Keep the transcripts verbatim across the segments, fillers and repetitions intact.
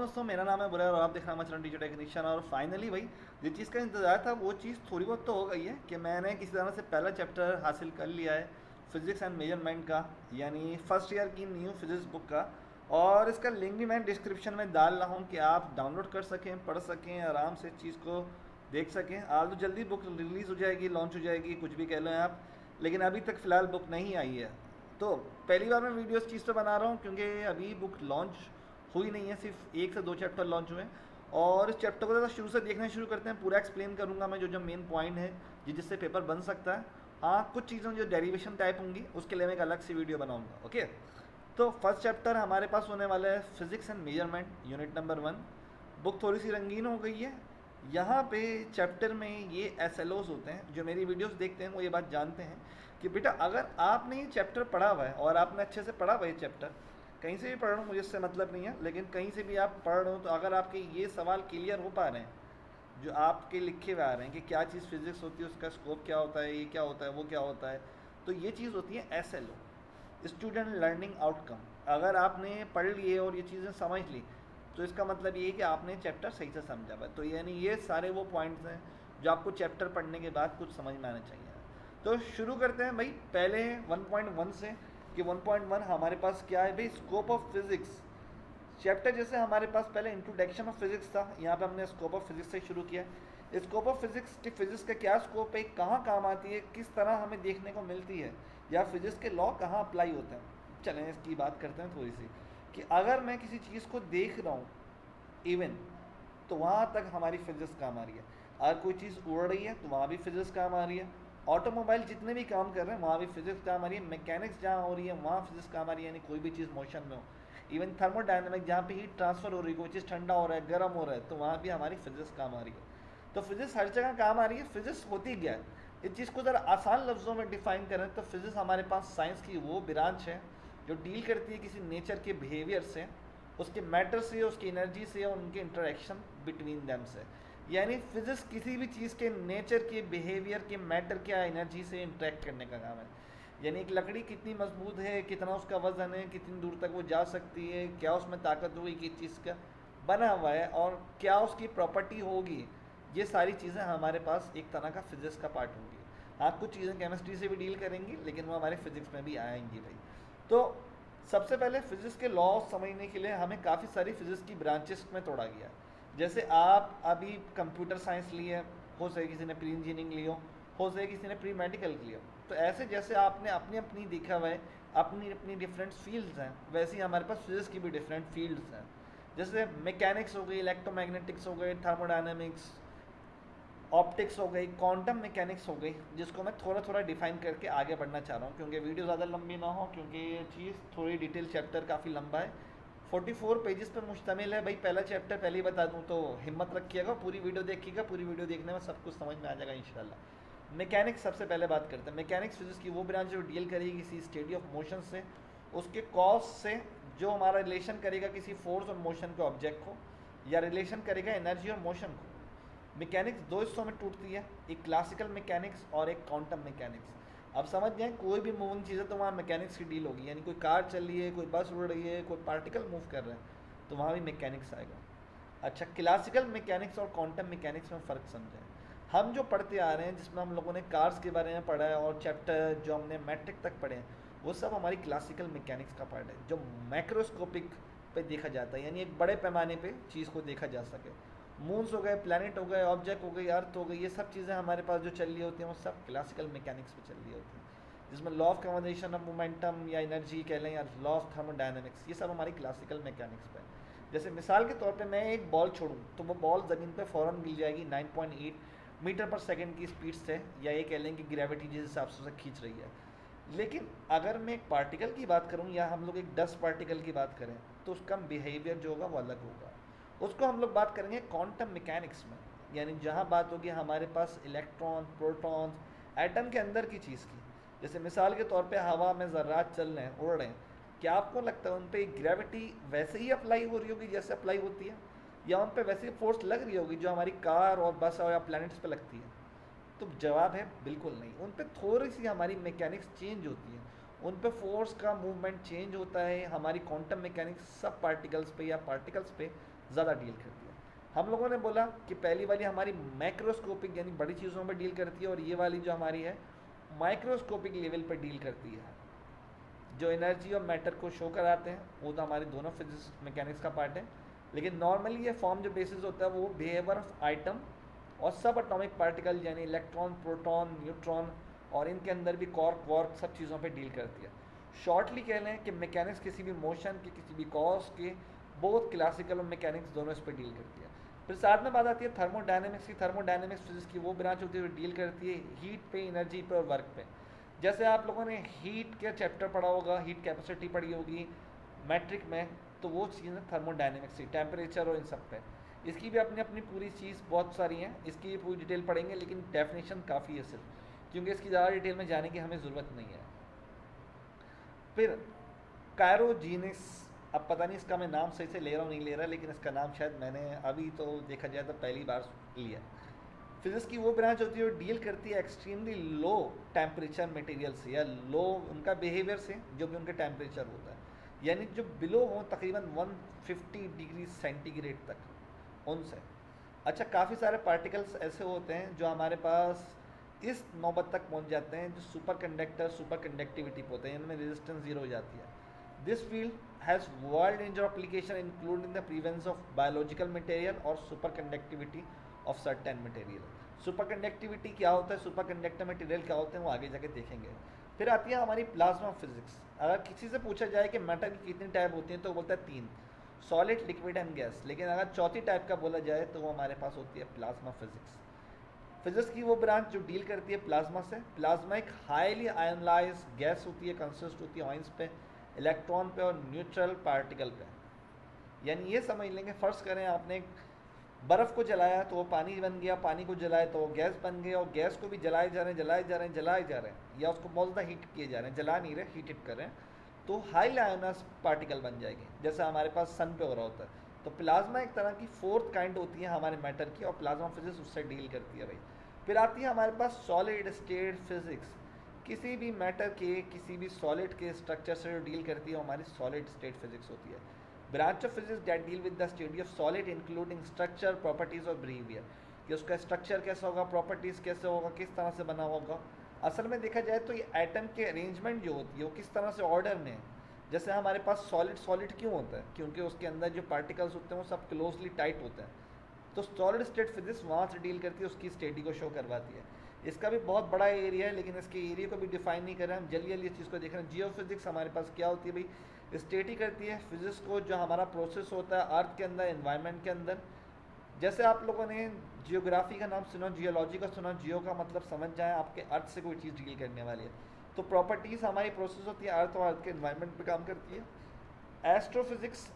दोस्तों, मेरा नाम है बुरा और आप देख रहे हैं मचलन टीचर टेक्नीशियन। और फाइनली भाई जिस चीज़ का इंतज़ार था वो चीज़ थोड़ी बहुत तो हो गई है कि मैंने किसी तरह से पहला चैप्टर हासिल कर लिया है फिज़िक्स एंड मेजरमेंट का, यानी फर्स्ट ईयर की न्यू फिज़िक्स बुक का। और इसका लिंक भी मैं डिस्क्रिप्शन में डाल रहा हूँ कि आप डाउनलोड कर सकें, पढ़ सकें, आराम से इस चीज़ को देख सकें। आज तो जल्दी बुक रिलीज़ हो जाएगी, लॉन्च हो जाएगी, कुछ भी कह लें आप, लेकिन अभी तक फ़िलहाल बुक नहीं आई है। तो पहली बार मैं वीडियो इस चीज़ पे बना रहा हूँ क्योंकि अभी बुक लॉन्च हुई नहीं है, सिर्फ एक से दो चैप्टर लॉन्च हुए हैं। और इस चैप्टर को ज़्यादा शुरू से देखना शुरू करते हैं, पूरा एक्सप्लेन करूँगा मैं जो जो मेन पॉइंट है जी जिससे पेपर बन सकता है। हाँ, कुछ चीज़ें जो डेरिवेशन टाइप होंगी उसके लिए मैं एक अलग सी वीडियो बनाऊँगा। ओके, तो फर्स्ट चैप्टर हमारे पास होने वाला है physics and measurement, unit number one. Book थोड़ी सी रंगीन हो गई है। यहाँ पे चैप्टर में ये एस एल ओज होते हैं, जो मेरी वीडियोस देखते हैं वो ये बात जानते हैं कि बेटा अगर आपने ये चैप्टर पढ़ा हुआ है और आपने अच्छे से पढ़ा हुआ है चैप्टर, कहीं से भी पढ़ रहा हूँ मुझे इससे मतलब नहीं है, लेकिन कहीं से भी आप पढ़ रहे हो तो अगर आपके ये सवाल क्लियर हो पा रहे हैं जो आपके लिखे हुए आ रहे हैं कि क्या चीज़ फिज़िक्स होती है, उसका स्कोप क्या होता है, ये क्या होता है, वो क्या होता है, तो ये चीज़ होती है S L O, student learning outcome. अगर आपने पढ़ लिए और ये चीज़ें समझ ली तो इसका मतलब ये है कि आपने चैप्टर सही से समझा हुआ। तो यानी ये सारे वो पॉइंट्स हैं जो आपको चैप्टर पढ़ने के बाद कुछ समझ में आना चाहिए। तो शुरू करते हैं भाई पहले वन पॉइंट वन से कि वन पॉइंट वन हमारे पास क्या है भाई, स्कोप ऑफ फिज़िक्स। चैप्टर जैसे हमारे पास पहले इंट्रोडक्शन ऑफ फिज़िक्स था, यहाँ पे हमने स्कोप ऑफ फिज़िक्स से शुरू किया। स्कोप ऑफ फिज़िक्स की फिज़िक्स का क्या स्कोप है, कहाँ काम आती है, किस तरह हमें देखने को मिलती है, या फिज़िक्स के लॉ कहाँ अप्लाई होते हैं। चलें इसकी बात करते हैं थोड़ी सी कि अगर मैं किसी चीज़ को देख रहा हूँ इवन, तो वहाँ तक हमारी फिज़िक्स काम आ रही है। अगर कोई चीज़ उड़ रही है तो वहाँ भी फिज़िक्स काम आ रही है। ऑटोमोबाइल जितने भी काम कर रहे हैं वहाँ भी फिज़िक्स काम आ रही है। मैकेनिक्स जहाँ हो रही है वहाँ फिज़िक्स काम आ रही है, यानी कोई भी चीज़ मोशन में हो। इवन थर्मोडायनामिक जहाँ पे हीट ट्रांसफ़र हो रही है, कोई चीज़ ठंडा हो रहा है, गर्म हो रहा है, तो वहाँ भी हमारी फिज़िक्स काम आ रही है। तो फिज़िक्स हर जगह काम आ रही है। फिज़िक्स होती क्या है, इस चीज़ को ज़रा आसान लफ्ज़ों में डिफ़ाइन करें तो फिज़िक्स हमारे पास साइंस की वो ब्रांच है जो डील करती है किसी नेचर के बिहेवियर से, उसके मैटर से, उसकी एनर्जी से और उनके इंटरेक्शन बिटवीन देम से। यानी फिज़िक्स किसी भी चीज़ के नेचर के बिहेवियर के मैटर के एनर्जी से इंटरेक्ट करने का काम है। यानी एक लकड़ी कितनी मजबूत है, कितना उसका वजन है, कितनी दूर तक वो जा सकती है, क्या उसमें ताकत होगी, किस चीज़ का बना हुआ है और क्या उसकी प्रॉपर्टी होगी, ये सारी चीज़ें हमारे पास एक तरह का फिज़िक्स का पार्ट होगी। हाँ, कुछ चीज़ें केमिस्ट्री से भी डील करेंगी लेकिन वो हमारे फिज़िक्स में भी आएंगी भाई। तो सबसे पहले फिज़िक्स के लॉ समझने के लिए हमें काफ़ी सारी फिज़िक्स की ब्रांचेस में तोड़ा गया। जैसे आप अभी कंप्यूटर साइंस लिए, हो सके किसी ने प्री इंजीनियरिंग लियो, हो सके किसी ने प्री मेडिकल लियो। तो ऐसे जैसे आपने अपनी अपनी देखा हुआ है, अपनी अपनी डिफरेंट फील्ड्स हैं, वैसे ही हमारे पास फिज़िक्स की भी डिफरेंट फील्ड्स हैं। जैसे मैकेनिक्स हो गई, इलेक्ट्रोमैग्नेटिक्स हो गई, थर्मोडायनामिक्स, ऑप्टिक्स हो गई, क्वांटम मैकेनिक्स हो गई, जिसको मैं थोड़ा थोड़ा डिफाइन करके आगे बढ़ना चाह रहा हूँ क्योंकि वीडियो ज़्यादा लंबी ना हो, क्योंकि ये चीज़ थोड़ी डिटेल, चैप्टर काफ़ी लंबा है, चौवालीस पेजेस पे मुश्तमिल है भाई पहला चैप्टर। पहले ही बता दूँ तो हिम्मत रखिएगा, पूरी वीडियो देखिएगा, पूरी वीडियो देखने में सब कुछ समझ में आ जाएगा इंशाल्लाह। मैकेनिक्स सबसे पहले बात करते हैं। मैकेनिक्स फिजिक्स की वो ब्रांच जो डील करेगी किसी स्टेडी ऑफ मोशन से, उसके कॉज से, जो हमारा रिलेशन करेगा किसी फोर्स और मोशन के ऑब्जेक्ट को, या रिलेशन करेगा एनर्जी और मोशन को। मैकेनिक्स दो हिस्सों में टूटती है, एक क्लासिकल मैकेनिक्स और एक क्वांटम मैकेनिक्स। अब समझ जाए कोई भी मूविंग चीज़ है तो वहाँ मैकेनिक्स की डील होगी, यानी कोई कार चल रही है, कोई बस उड़ रही है, कोई पार्टिकल मूव कर रहे हैं तो वहाँ भी मैकेनिक्स आएगा। अच्छा, क्लासिकल मैकेनिक्स और क्वांटम मैकेनिक्स में फ़र्क समझें। हम जो पढ़ते आ रहे हैं जिसमें हम लोगों ने कार्स के बारे में पढ़ा है और चैप्टर जो हमने मैट्रिक तक पढ़े हैं वो सब हमारी क्लासिकल मैकेनिक्स का पार्ट है, जो मैक्रोस्कोपिक पे देखा जाता है, यानी एक बड़े पैमाने पे चीज़ को देखा जा सके। मून्स हो गए, प्लैनेट हो गए, ऑब्जेक्ट हो गई, अर्थ हो गई, ये सब चीज़ें हमारे पास जो चल रही होती हैं वो सब क्लासिकल मैकेनिक्स पे चल रही होती हैं, जिसमें law of conservation of momentum या एनर्जी कह लें, या लॉ ऑफ थर्मोडायनामिक्स, ये सब हमारी क्लासिकल मैकेनिक्स पे है। जैसे मिसाल के तौर पे मैं एक बॉल छोड़ूं तो वो बॉल ज़मीन पे फ़ौरन गिर जाएगी nine point eight metre per second की स्पीड से, या ये कह लें कि ग्रेविटी जिस हिसाब से उसे खींच रही है। लेकिन अगर मैं एक पार्टिकल की बात करूं या हम लोग एक डस्ट पार्टिकल की बात करें तो उसका बिहेवियर जो होगा वो अलग होगा। उसको हम लोग बात करेंगे क्वांटम मैकेनिक्स में, यानी जहाँ बात होगी हमारे पास इलेक्ट्रॉन, प्रोटॉन्स, एटम के अंदर की चीज़ की। जैसे मिसाल के तौर पे हवा में ज़र्रात चल रहे हैं, उड़ रहे हैं, क्या आपको लगता है उन पर ग्रेविटी वैसे ही अप्लाई हो रही होगी जैसे अप्लाई होती है, या उन पर वैसे ही फोर्स लग रही होगी जो हमारी कार और बस और या प्लैनेट्स पे लगती है? तो जवाब है बिल्कुल नहीं। उन पर थोड़ी सी हमारी मैकेनिक्स चेंज होती है, उन पे फोर्स का मूवमेंट चेंज होता है। हमारी क्वांटम मैकेनिक्स सब पार्टिकल्स पे या पार्टिकल्स पे ज़्यादा डील करती है। हम लोगों ने बोला कि पहली वाली हमारी मैक्रोस्कोपिक यानी बड़ी चीज़ों पर डील करती है, और ये वाली जो हमारी है माइक्रोस्कोपिक लेवल पर डील करती है। जो एनर्जी और मैटर को शो कराते हैं वो तो हमारे दोनों फिजिक्स मैकेनिक्स का पार्ट है, लेकिन नॉर्मली ये फॉर्म जो बेसिस होता है वो बिहेवियर ऑफ आइटम और सब एटॉमिक पार्टिकल यानी इलेक्ट्रॉन, प्रोटॉन, न्यूट्रॉन और इनके अंदर भी कॉर्क वॉर्क सब चीज़ों पे डील करती है। शॉर्टली कह लें कि मैकेनिक्स किसी भी मोशन के, किसी भी कॉज के, बहुत क्लासिकल और मैकेनिक्स दोनों इस पर डील करती है। फिर साथ में बात आती है थर्मोडायनेमिक्स की। थर्मोडायनेमिक्स फिजिक्स की वो ब्रांच होती है जो डील करती है हीट पे, एनर्जी पे और वर्क पे। जैसे आप लोगों ने हीट के चैप्टर पढ़ा होगा, हीट कैपेसिटी पढ़ी होगी मैट्रिक में, तो वो चीज़ है थर्मोडायनेमिक्स की, टेम्परेचर और इन सब पे। इसकी भी अपनी अपनी पूरी चीज़ बहुत सारी हैं, इसकी भी पूरी डिटेल पढ़ेंगे, लेकिन डेफिनेशन काफ़ी है सिर्फ, क्योंकि इसकी ज़्यादा डिटेल में जाने की हमें ज़रूरत नहीं है। फिर कायरोजीनिक्स, अब पता नहीं इसका मैं नाम सही से ले रहा हूँ नहीं ले रहा, लेकिन इसका नाम शायद मैंने अभी तो देखा जाए तो पहली बार लिया। फिजिक्स की वो ब्रांच होती है जो डील करती है एक्सट्रीमली लो टेम्परेचर मटेरियल से या लो उनका बिहेवियर से जो कि उनके टेम्परेचर होता है, यानी जो बिलो हो तकरीबन एक सौ पचास डिग्री सेंटीग्रेड तक उनसे। अच्छा, काफ़ी सारे पार्टिकल्स ऐसे होते हैं जो हमारे पास इस नौबत तक पहुंच जाते हैं जो सुपर कंडक्टर, सुपर कंडक्टिविटी पे होते हैं, इनमें रेजिस्टेंस जीरो हो जाती है। This field has world range of application including the prevents of biological material और superconductivity of certain material. Superconductivity क्या होता है, सुपर कंडक्टर मटेरियल क्या होते हैं, वो आगे जाके देखेंगे। फिर आती है हमारी प्लाज्मा फिजिक्स। अगर किसी से पूछा जाए कि मैटर की कितनी टाइप होती हैं तो बोलता है तीन, सॉलिड, लिक्विड एंड गैस। लेकिन अगर चौथी टाइप का बोला जाए तो वो हमारे पास होती है प्लाज्मा फिजिक्स। फिजिक्स की वो ब्रांच जो डील करती है प्लाज्मा से। प्लाज्मा एक हाईली आयनलाइज गैस होती है, कंसिस्ट होती है आयंस पे, इलेक्ट्रॉन पे और न्यूट्रल पार्टिकल पे। यानी ये समझ लेंगे, फ़र्ज़ करें आपने बर्फ़ को जलाया तो वो पानी बन गया, पानी को जलाए तो वो गैस बन गया, और गैस को भी जलाए जा रहे हैं जलाए जा रहे हैं जलाए जा रहे हैं या उसको बहुत ज़्यादा हीट किए जा रहे हैं, जला नहीं रहे, हीट इट कर रहे हैं, तो हाई आयनस पार्टिकल बन जाएगी, जैसा हमारे पास सन पे हो रहा होता है। तो प्लाज्मा एक तरह की फोर्थ काइंड होती है हमारे मैटर की, और प्लाज्मा फिजिक्स उससे डील करती है भाई। फिर आती है हमारे पास सॉलिड स्टेट फिजिक्स। किसी भी मैटर के, किसी भी सॉलिड के स्ट्रक्चर से जो डील करती है वो हमारी सॉलिड स्टेट फिजिक्स होती है। Branch of physics that deal with the study of solid including structure, properties और बिहेवियर, कि उसका स्ट्रक्चर कैसा होगा, प्रॉपर्टीज़ कैसे होगा, किस तरह से बना होगा। असल में देखा जाए तो ये एटम के अरेंजमेंट जो होती है वो किस तरह से ऑर्डर में है। जैसे हमारे पास सॉलिड सॉलिड क्यों होता है, क्योंकि उसके अंदर जो पार्टिकल्स होते हैं वो सब क्लोजली टाइट होते हैं। तो सॉलिड स्टेट फिजिक्स वहाँ से डील करती है, उसकी स्टेटी को शो करवाती है। इसका भी बहुत बड़ा एरिया है, लेकिन इसके एरिया को भी डिफाइन नहीं कर रहे हैं हम, जल्दी जल्दी इस चीज़ को देख रहे हैं। जियो फिजिक्स हमारे पास क्या होती है भाई, स्टेटी करती है फिजिक्स को, जो हमारा प्रोसेस होता है अर्थ के अंदर, एनवायरनमेंट के अंदर। जैसे आप लोगों ने जियोग्राफी का नाम सुना, जियोलॉजी का सुना, जियो का मतलब समझ जाए आपके अर्थ से कोई चीज़ डील करने वाली है, तो प्रॉपर्टीज़ हमारी प्रोसेस होती है अर्थ और अर्थ के एनवायरनमेंट पे काम करती है। Astrophysics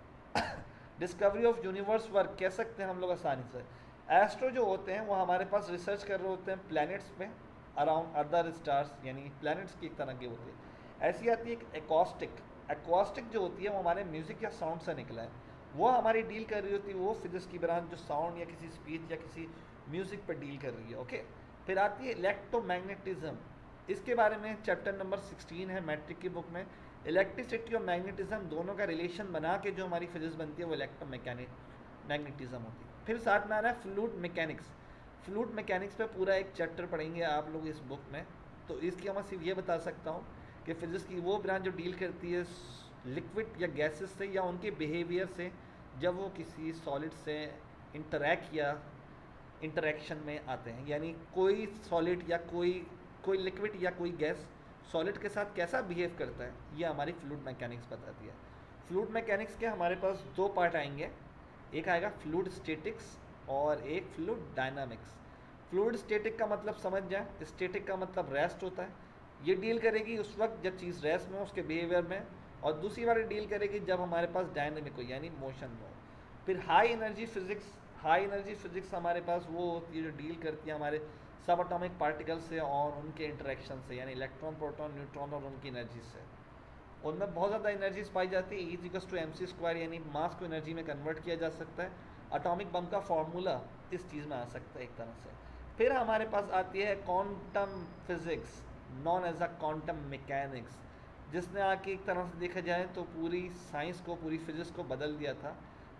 discovery of universe work कह सकते हैं हम लोग आसानी से। एस्ट्रो जो होते हैं वो हमारे पास रिसर्च कर रहे होते हैं प्लैनेट्स पे, अराउंड अदर स्टार्स, यानी प्लैनेट्स की एक तरह की होती है। ऐसी आती है एक एकॉस्टिक। एकॉस्टिक जो होती है वो हमारे म्यूज़िक या साउंड से निकला है, वो हमारी डील कर रही होती है वो फिजिक्स की ब्रांच जो साउंड या किसी स्पीच या किसी म्यूज़िक पर डील कर रही है। ओके, फिर आती है इलेक्ट्रोमैग्नेटिज्म। इसके बारे में चैप्टर नंबर सिक्सटीन है मैट्रिक की बुक में। इलेक्ट्रिसिटी और मैग्नेटिज्म दोनों का रिलेशन बना के जो हमारी फिजिक्स बनती है वो इलेक्ट्रोमैग्नेटिक मैग्नेटिज्म होती है। फिर साथ में आ रहा है फ्लूइड मैकेनिक्स। फ्लूइड मैकेनिक्स पे पूरा एक चैप्टर पढ़ेंगे आप लोग इस बुक में। तो इसकी मैं सिर्फ ये बता सकता हूँ कि फिजिक्स की वो ब्रांच जो डील करती है लिक्विड या गैसेस से या उनके बिहेवियर से जब वो किसी सॉलिड से इंटरैक्ट या इंटरेक्शन में आते हैं, यानी कोई सॉलिड या कोई कोई लिक्विड या कोई गैस सॉलिड के साथ कैसा बिहेव करता है, ये हमारी फ्लूइड मैकेनिक्स बताती है। फ्लूइड मैकेनिक्स के हमारे पास दो पार्ट आएंगे, एक आएगा फ्लूइड स्टैटिक्स और एक फ्लूइड डायनामिक्स। फ्लूइड स्टैटिक का मतलब समझ जाए, स्टैटिक का मतलब रेस्ट होता है, ये डील करेगी उस वक्त जब चीज़ रेस्ट में हो उसके बिहेवियर में, और दूसरी बार डील करेगी जब हमारे पास डायनामिक हो यानी मोशन हो। फिर high energy physics. High energy physics हमारे पास वो होती है जो डील करती है हमारे सब एटॉमिक पार्टिकल से और उनके इंटरेक्शन से, यानी इलेक्ट्रॉन, प्रोटॉन, न्यूट्रॉन और उनकी एनर्जी से। उनमें बहुत ज़्यादा एनर्जीज पाई जाती है, E equals to M C square, यानी मास को एनर्जी में कन्वर्ट किया जा सकता है। एटॉमिक बम का फार्मूला इस चीज़ में आ सकता है एक तरह से। फिर हमारे पास आती है quantum physics known as a quantum mechanics, जिसने आके एक तरह से देखा जाए तो पूरी साइंस को, पूरी फिजिक्स को बदल दिया था।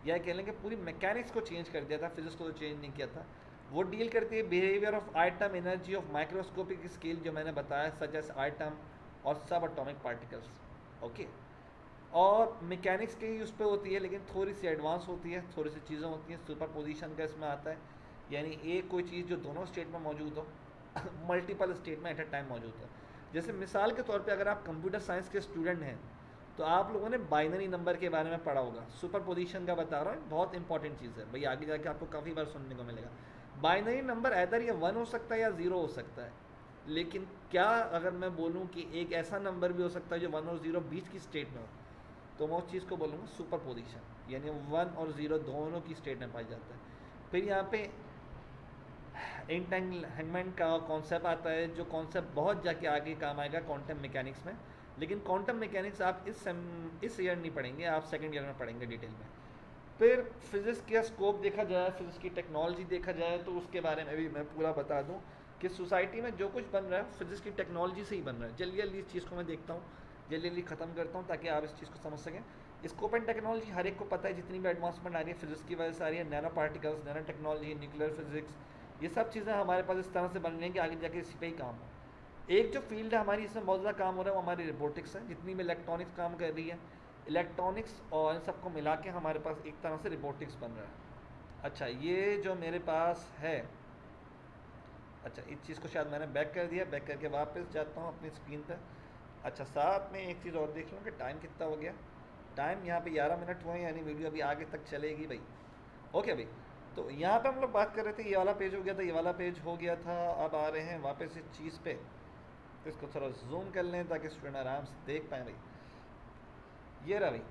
या कह लें कि पूरी मैकेनिक्स को चेंज कर दिया था, फिजिक्स को तो चेंज नहीं किया था। वो डील करती है behaviour of atom, energy of microscopic scale जो मैंने बताया, सच एस आइटम और सब एटॉमिक पार्टिकल्स। ओके, और मैकेनिक्स की उस पर होती है, लेकिन थोड़ी सी एडवांस होती है, थोड़ी सी चीज़ें होती हैं। सुपर पोजिशन का इसमें आता है, यानी एक कोई चीज़ जो दोनों स्टेट में मौजूद हो, मल्टीपल स्टेट में एट अ टाइम मौजूद हो। जैसे मिसाल के तौर पे अगर आप कंप्यूटर साइंस के स्टूडेंट हैं तो आप लोगों ने बाइनरी नंबर के बारे में पढ़ा होगा। सुपर पोजिशन का बता रहा हूँ, बहुत इंपॉर्टेंट चीज़ है भाई, आगे जाके आपको काफ़ी बार सुनने को मिलेगा। बाइनरी नंबर ऐदर ये वन हो सकता है या ज़ीरो हो सकता है, लेकिन क्या अगर मैं बोलूँ कि एक ऐसा नंबर भी हो सकता है जो वन और ज़ीरो बीच की स्टेट में हो, तो मैं उस चीज़ को बोलूँगा सुपर पोजिशन, यानी वन और ज़ीरो दोनों की स्टेट में पाया जाता है। फिर यहाँ पे एंटेंगलमेंट का कॉन्सेप्ट आता है, जो कॉन्सेप्ट बहुत जाके आगे काम आएगा क्वांटम मैकेनिक्स में, लेकिन क्वांटम मैकेनिक्स आप इस सेम इस ईयर नहीं पढ़ेंगे, आप सेकेंड ईयर में पढ़ेंगे डिटेल में। फिर फिज़िक्स का स्कोप देखा जाए, फिज़िक्स की टेक्नोलॉजी देखा जाए, तो उसके बारे में भी मैं पूरा बता दूं कि सोसाइटी में जो कुछ बन रहा है फिज़िक्स की टेक्नोलॉजी से ही बन रहा है। जल्दी जल्दी इस चीज़ को मैं देखता हूँ, जल्दी जल्दी ख़त्म करता हूँ ताकि आप इस चीज़ को समझ सकें। स्कोप एंड टेक्नोलॉजी हर एक को पता है, जितनी भी एडवांसमेंट आ रही है फिज़िक्स की वजह से आ रही है। Nanoparticles, nanotechnology, nuclear physics, ये सब चीज़ें हमारे पास इस तरह से बन रही हैं कि आगे जाके इसी पे ही काम हो। एक जो फील्ड है हमारी इसमें बहुत ज़्यादा काम हो रहा है वो हमारी रोबोटिक्स है। जितनी भी इलेक्ट्रॉनिक्स काम कर रही है, इलेक्ट्रॉनिक्स और इन सबको मिला के हमारे पास एक तरह से रोबोटिक्स बन रहा है। अच्छा, ये जो मेरे पास है, अच्छा इस चीज़ को शायद मैंने बैक कर दिया, बैक करके वापस जाता हूँ अपनी स्क्रीन पर। अच्छा, साथ में एक चीज़ और देख लूँ कि टाइम कितना हो गया। टाइम यहाँ पे ग्यारह मिनट हुए हैं, यानी वीडियो अभी आगे तक चलेगी भाई। ओके भाई, तो यहाँ पे हम लोग बात कर रहे थे, ये वाला पेज हो गया था, ये वाला पेज हो गया था। अब आ रहे हैं वापस इस चीज़ पे, इसको थोड़ा जूम कर लें ताकि स्टूडेंट आराम से देख पाएँ भाई। ये रहा भाई,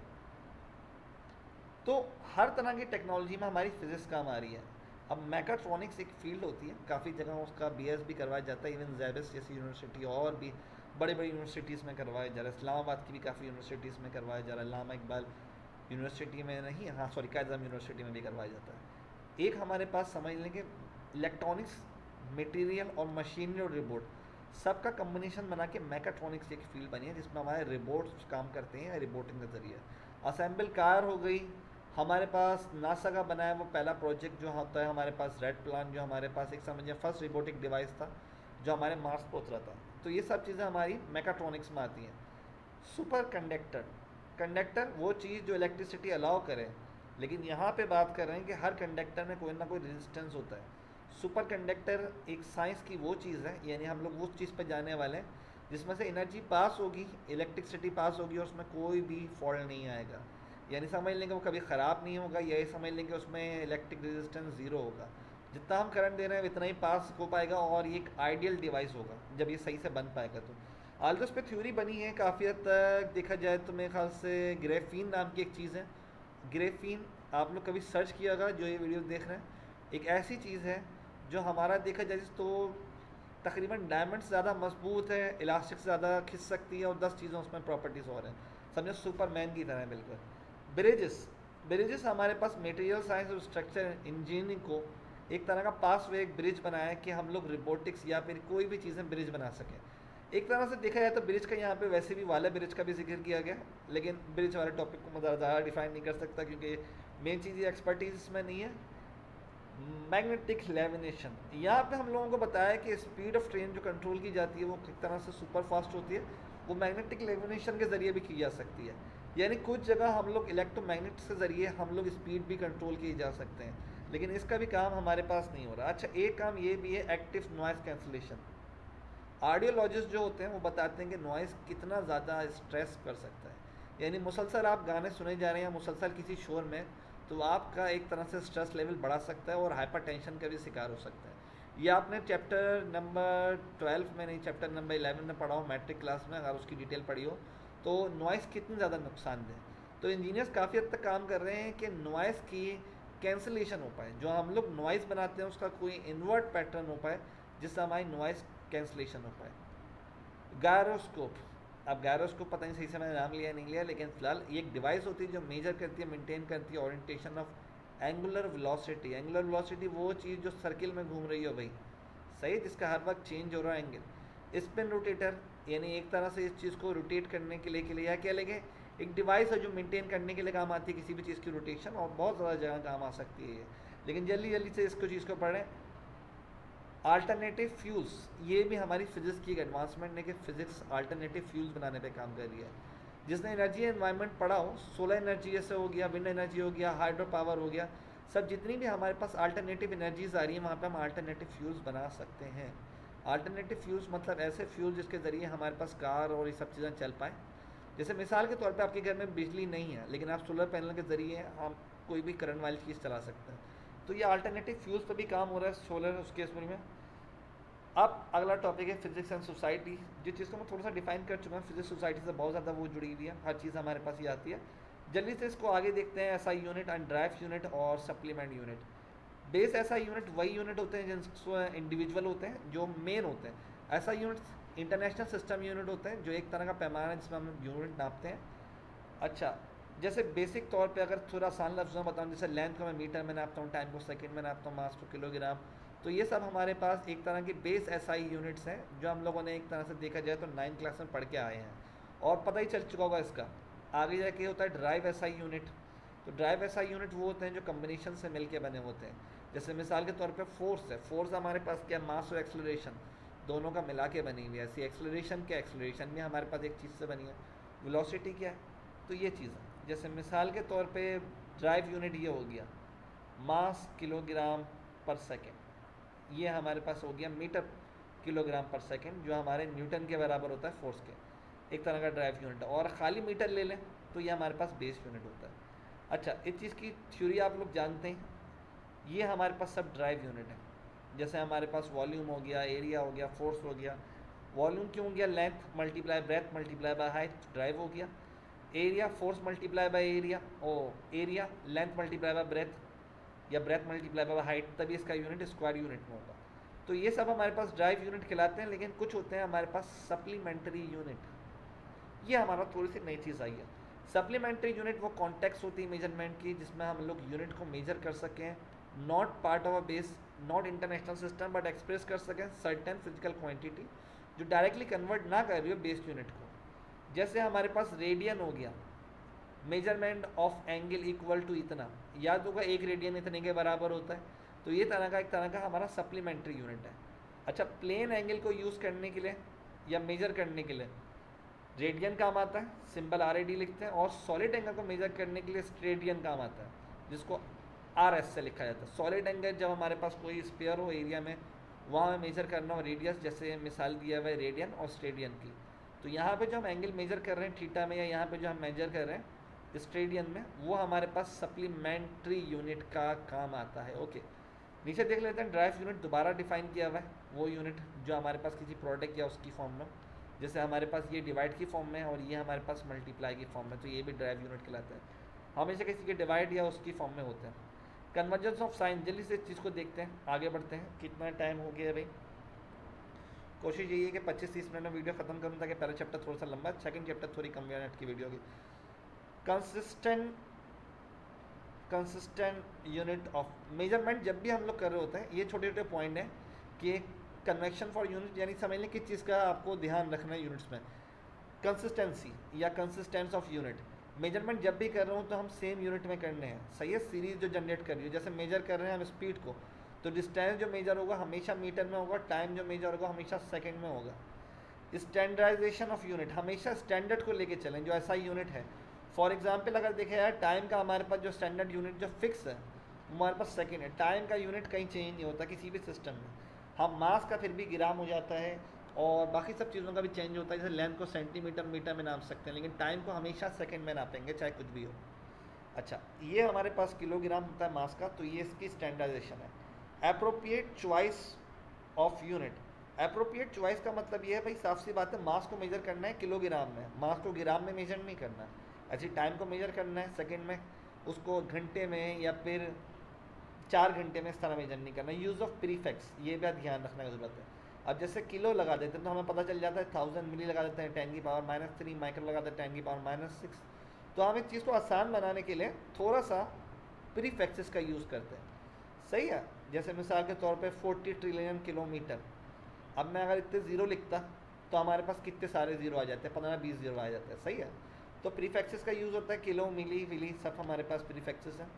तो हर तरह की टेक्नोलॉजी में हमारी फिजिक्स काम आ रही है। अब मैकाट्रॉनिक्स एक फील्ड होती है, काफ़ी जगह उसका बीएस भी करवाया जाता है, इवन ज़ेबिस जैसी यूनिवर्सिटी और भी बड़े बड़ी यूनिवर्सिटीज़ में करवाया जा रहा है। इस्लामाबाद की भी काफ़ी यूनिवर्सिटीज़ में करवाया जा रहा है, लामा इकबाल यूनिवर्सिटी में नहीं, हाँ सॉरी कायज़म यूनिवर्सिटी में भी करवाया जाता है। एक हमारे पास समझ लेंगे इलेक्ट्रॉनिक्स, मटेरियल और मशीनरी और रिबोट सबका कम्बिनेशन बना के मैकाट्रॉनिक्स एक फील्ड बनी है, जिसमें हमारे रिबोट्स काम करते हैं रिबोटिंग के ज़रिए। असेंबल कार हो गई, हमारे पास नासा का बनाया वो पहला प्रोजेक्ट जो होता है हमारे पास रेड प्लान, जो हमारे पास एक समझिए फर्स्ट रिबोटिक डिवाइस था जो हमारे मार्स पर उतरा था। तो ये सब चीज़ें हमारी मैकाट्रॉनिक्स में आती हैं। सुपर कंडक्टर, कंडक्टर वो चीज़ जो इलेक्ट्रिसिटी अलाउ करे, लेकिन यहाँ पे बात कर रहे हैं कि हर कंडक्टर में कोई ना कोई रेजिस्टेंस होता है। सुपर कंडक्टर एक साइंस की वो चीज़ है, यानी हम लोग उस चीज़ पे जाने वाले हैं जिसमें से एनर्जी पास होगी, इलेक्ट्रिसिटी पास होगी और उसमें कोई भी फॉल्ट नहीं आएगा। यानी समझ लेंगे वो कभी ख़राब नहीं होगा, यही समझ लेंगे उसमें इलेक्ट्रिक रेजिस्टेंस ज़ीरो होगा। जितना हम करंट दे रहे हैं इतना ही पास हो पाएगा और ये एक आइडियल डिवाइस होगा जब ये सही से बन पाएगा। तो आल्दो उस पर थ्योरी बनी है काफ़ी हद तक देखा जाए तो मेरे ख्याल से ग्रेफीन नाम की एक चीज़ है। ग्रेफीन आप लोग कभी सर्च किया होगा जो ये वीडियो देख रहे हैं, एक ऐसी चीज़ है जो हमारा देखा जाए तो तकरीबन डायमंड से ज़्यादा मजबूत है, इलास्टिक से ज़्यादा खिंच सकती है और दस चीज़ें उसमें प्रॉपर्टीज़ और हैं, समझो सुपरमैन की तरह बिल्कुल। ब्रिजेस, ब्रिजेस हमारे पास मटेरियल साइंस और स्ट्रक्चर इंजीनियरिंग को एक तरह का पास वे एक ब्रिज बनाया है कि हम लोग रोबोटिक्स या फिर कोई भी चीज़ें ब्रिज बना सकें। एक तरह से देखा जाए तो ब्रिज का यहाँ पे वैसे भी वाला ब्रिज का भी जिक्र किया गया, लेकिन ब्रिज वाले टॉपिक को मैं ज़्यादा डिफाइन नहीं कर सकता क्योंकि मेन चीज़ ये एक्सपर्टीज इसमें नहीं है। मैग्नेटिक लेमिनेशन, यहाँ पे हम लोगों को बताया कि स्पीड ऑफ ट्रेन जो कंट्रोल की जाती है वो किस तरह से सुपर फास्ट होती है, वो मैग्नेटिक लेमिनेशन के ज़रिए भी की जा सकती है। यानी कुछ जगह हम लोग इलेक्ट्रोमैग्नेट के ज़रिए हम लोग स्पीड भी कंट्रोल किए जा सकते हैं, लेकिन इसका भी काम हमारे पास नहीं हो रहा। अच्छा, एक काम ये भी है एक्टिव नॉइज़ कैंसिलेशन। ऑडियोलॉजिस्ट जो होते हैं वो बताते हैं कि नॉइज़ कितना ज़्यादा स्ट्रेस कर सकता है, यानी मुसलसल आप गाने सुने जा रहे हैं मुसलसल किसी शोर में, तो आपका एक तरह से स्ट्रेस लेवल बढ़ा सकता है और हाइपरटेंशन का भी शिकार हो सकता है। ये आपने चैप्टर नंबर ट्वेल्व में नहीं, चैप्टर नंबर इलेवन में पढ़ा हो मैट्रिक क्लास में, अगर उसकी डिटेल पढ़ी हो तो नॉइज़ कितनी ज़्यादा नुकसानदेह। तो इंजीनियर्स काफ़ी हद तक काम कर रहे हैं कि नॉइज़ की कैंसिलेशन हो पाए, जो हम लोग नॉइज़ बनाते हैं उसका कोई इन्वर्ट पैटर्न हो पाए जिससे हमारी नॉइज़ कैंसिलेशन हो पाए। गायरोस्कोप, अब गायरोस्कोप पता नहीं सही से मैंने नाम लिया नहीं लिया, लेकिन फिलहाल ये एक डिवाइस होती है जो मेजर करती है, मेंटेन करती है orientation of angular velocity. Angular velocity वो चीज़ जो सर्किल में घूम रही हो भाई, सही, जिसका हर वक्त चेंज हो रहा है एंगल। स्पिन रोटेटर, यानी एक तरह से इस चीज़ को रोटेट करने के लिए के लिए या क्या लगे एक डिवाइस है जो मेंटेन करने के लिए काम आती है किसी भी चीज़ की रोटेशन, और बहुत ज़्यादा जगह काम आ सकती है ये। लेकिन जल्दी जल्दी से इसको चीज़ को पढ़ें। अल्टरनेटिव फ्यूल्स, ये भी हमारी फिजिक्स की एक एडवांसमेंट है कि फिजिक्स अल्टरनेटिव फ्यूल्स बनाने पे काम कर रही है। जिसने एनर्जी एनवायरनमेंट पढ़ा हो, सोलर एनर्जी जैसे हो गया, विंड एनर्जी हो गया, हाइड्रो पावर हो गया, सब जितनी भी हमारे पास अल्टरनेटिव एनर्जीज आ रही है वहाँ पे हम अल्टरनेटिव फ्यूल्स बना सकते हैं। अल्टरनेटिव फ्यूल्स मतलब ऐसे फ्यूल जिसके ज़रिए हमारे पास कार और ये सब चीज़ें चल पाएँ। जैसे मिसाल के तौर पे आपके घर में बिजली नहीं है, लेकिन आप सोलर पैनल के ज़रिए हम कोई भी करंट वाली चीज़ चला सकते हैं। तो ये अल्टरनेटिव फ्यूल्स पर भी काम हो रहा है सोलर उसके इसमें में। अब अगला टॉपिक है फिजिक्स एंड सोसाइटी, जिस चीज़ को मैं थोड़ा सा डिफाइन कर चुका हूँ। फिजिक्स सोसाइटी से बहुत ज़्यादा वो जुड़ी हुई है, हर चीज़ हमारे पास ही आती है। जल्दी से इसको आगे देखते हैं। SI unit and drive unit और supplement unit. Base SI unit वही यूनिट होते हैं जिनको इंडिविजुअल होते हैं, जो मेन होते हैं। SI unit international system unit होते हैं, जो एक तरह का पैमाना है जिसमें हम यूनिट नापते हैं। अच्छा, जैसे बेसिक तौर पे अगर थोड़ा आसान लफ्ज़ों में बताऊँ, जैसे लेंथ को मैं मीटर में नापता हूँ, टाइम को सेकंड में नापता हूँ, मास को किलोग्राम, तो ये सब हमारे पास एक तरह की बेस एसआई यूनिट्स हैं, जो हम लोगों ने एक तरह से देखा जाए तो नाइन्थ क्लास में पढ़ के आए हैं और पता ही चल चुका होगा इसका। आगे जाके होता है ड्राइव एसआई यूनिट। तो ड्राइव एसआई यूनिट वो होते हैं जो कम्बिनेशन से मिल के बने होते हैं। जैसे मिसाल के तौर पे फोर्स है, फोर्स हमारे पास क्या, मास और एक्सलरेशन दोनों का मिला के बनी हुई है। ऐसी एक्सलरेशन क्या, एक्सलरेशन भी हमारे पास एक चीज़ से बनी है। वेलोसिटी क्या है, तो ये चीज़ है। जैसे मिसाल के तौर पे ड्राइव यूनिट ये हो गया मास किलोग्राम पर सेकेंड, ये हमारे पास हो गया मीटर किलोग्राम पर सेकेंड, जो हमारे न्यूटन के बराबर होता है फोर्स के, एक तरह का ड्राइव यूनिट। और खाली मीटर ले लें तो ये हमारे पास बेस यूनिट होता है। अच्छा, इस चीज़ की थ्योरी आप लोग जानते हैं, ये हमारे पास सब ड्राइव यूनिट है। जैसे हमारे पास वॉल्यूम हो गया, एरिया हो गया, फोर्स हो गया। वॉल्यूम क्यों हो गया, length multiply breadth multiply by height, drive हो गया। Area force multiply by area, oh area length multiply by breadth या ब्रेथ मल्टीप्लाई बाय हाइट, तभी इसका यूनिट स्क्वायर यूनिट में होगा। तो ये सब हमारे पास ड्राइव यूनिट कहलाते हैं। लेकिन कुछ होते हैं हमारे पास सप्लीमेंट्री यूनिट, ये हमारा थोड़ी सी नई चीज़ आई है। सप्लीमेंट्री यूनिट वो कॉन्टेक्स्ट होती है मेजरमेंट की, जिसमें हम लोग यूनिट को मेजर कर सकें, not part of a base, not international system, but express कर सकें सर्टेन फिजिकल क्वांटिटी जो डायरेक्टली कन्वर्ट ना कर रही हो बेस यूनिट को। जैसे हमारे पास रेडियन हो गया, measurement of angle equal to इतना, याद होगा एक रेडियन इतने के बराबर होता है। तो ये तरह का एक तरह का हमारा सप्लीमेंट्री यूनिट है। अच्छा, प्लेन एंगल को यूज़ करने के लिए या मेजर करने के लिए रेडियन काम आता है, सिंबल आर ए डी लिखते हैं। और सॉलिड एंगल को मेजर करने के लिए स्ट्रेडियन काम आता है, जिसको आर एस से लिखा जाता है। सॉलिड एंगल जब हमारे पास कोई स्पेयर हो एरिया में, वहाँ हमें मेजर करना हो रेडियस, जैसे मिसाल दिया हुआ है रेडियन और स्ट्रेडियन की। तो यहाँ पे जो हम एंगल मेजर कर रहे हैं थीटा में, या यहाँ पे जो हम मेजर कर रहे हैं स्ट्रेडियन में, वो हमारे पास सप्लीमेंट्री यूनिट का काम आता है। ओके, नीचे देख लेते हैं ड्राइव यूनिट दोबारा डिफाइन किया हुआ है, वो यूनिट जो हमारे पास किसी प्रोडक्ट या उसकी फॉर्म में, जैसे हमारे पास ये डिवाइड की फॉर्म में है और ये हमारे पास मल्टीप्लाई की फॉर्म में, तो ये भी ड्राइव यूनिट कहलाते हैं। हमेशा किसी के डिवाइड या उसकी फॉर्म में होते हैं। कन्वर्जेंस ऑफ साइन, जल्दी से इस चीज़ को देखते हैं, आगे बढ़ते हैं। कितना टाइम हो गया है भाई? कोशिश यही है कि पच्चीस तीस मिनट में वीडियो खत्म करूँ, ताकि पहला चैप्टर थोड़ा सा लंबा, सेकंड चैप्टर थोड़ी कम मिनट की वीडियो होगी। Consistent consistent unit of measurement जब भी हम लोग कर रहे होते हैं, ये छोटे छोटे पॉइंट हैं कि कन्वेक्शन फॉर यूनिट, यानी समझ लें किस चीज़ का आपको ध्यान रखना है यूनिट्स में। कंसिस्टेंसी या कंसिस्टेंस ऑफ यूनिट, मेजरमेंट जब भी कर रहा हूँ तो हम सेम यूनिट में करने हैं, सही है। सीरीज जो जनरेट कर रही है, जैसे मेजर कर रहे हैं हम स्पीड को, तो डिस्टेंस जो मेजर होगा हमेशा मीटर में होगा, टाइम जो मेजर होगा हमेशा सेकंड में होगा। स्टैंडर्डाइजेशन ऑफ यूनिट, हमेशा स्टैंडर्ड को लेके चलें, जो ऐसा यूनिट है। फॉर एग्जांपल अगर देखें यार, टाइम का हमारे पास जो स्टैंडर्ड यूनिट जो फिक्स है हमारे पास सेकंड है। टाइम का यूनिट कहीं चेंज नहीं होता किसी भी सिस्टम में। हम मास का फिर भी ग्राम हो जाता है, और बाकी सब चीज़ों का भी चेंज होता है, जैसे लेंथ को सेंटीमीटर मीटर में नाप सकते हैं, लेकिन टाइम को हमेशा सेकंड में नापेंगे चाहे कुछ भी हो। अच्छा, ये हमारे पास किलोग्राम होता है मास का, तो ये इसकी स्टैंडर्डाइजेशन है। Appropriate choice of unit, appropriate choice का मतलब ये है भाई, साफ सी बात है, मास को मेजर करना है किलोग्राम में, मास को ग्राम में मेजर नहीं करना है। ऐसी टाइम को मेजर करना है सेकंड में, उसको घंटे में या फिर चार घंटे में इस तरह मेजर नहीं करना। यूज़ ऑफ प्रीफिक्स, ये भी ध्यान रखने की ज़रूरत है। अब जैसे किलो लगा देते हैं तो हमें पता चल जाता है थाउजेंड मिली लगा देते हैं टेन की पावर माइनस थ्री, माइक्रो लगा देते हैं टेन की पावर माइनस सिक्स। तो हम एक चीज़ को आसान बनाने के लिए थोड़ा सा प्रीफिक्सेस का यूज़ करते हैं, सही है। जैसे मिसाल के तौर पे फोर्टी ट्रिलियन किलोमीटर, अब मैं अगर इतने ज़ीरो लिखता तो हमारे पास कितने सारे ज़ीरो आ जाते हैं, पंद्रह बीस ज़ीरो आ जाते हैं, सही है। तो प्रीफिक्सेस का यूज़ होता है किलो, मिली, विली, सब हमारे पास प्रीफिक्सेस हैं।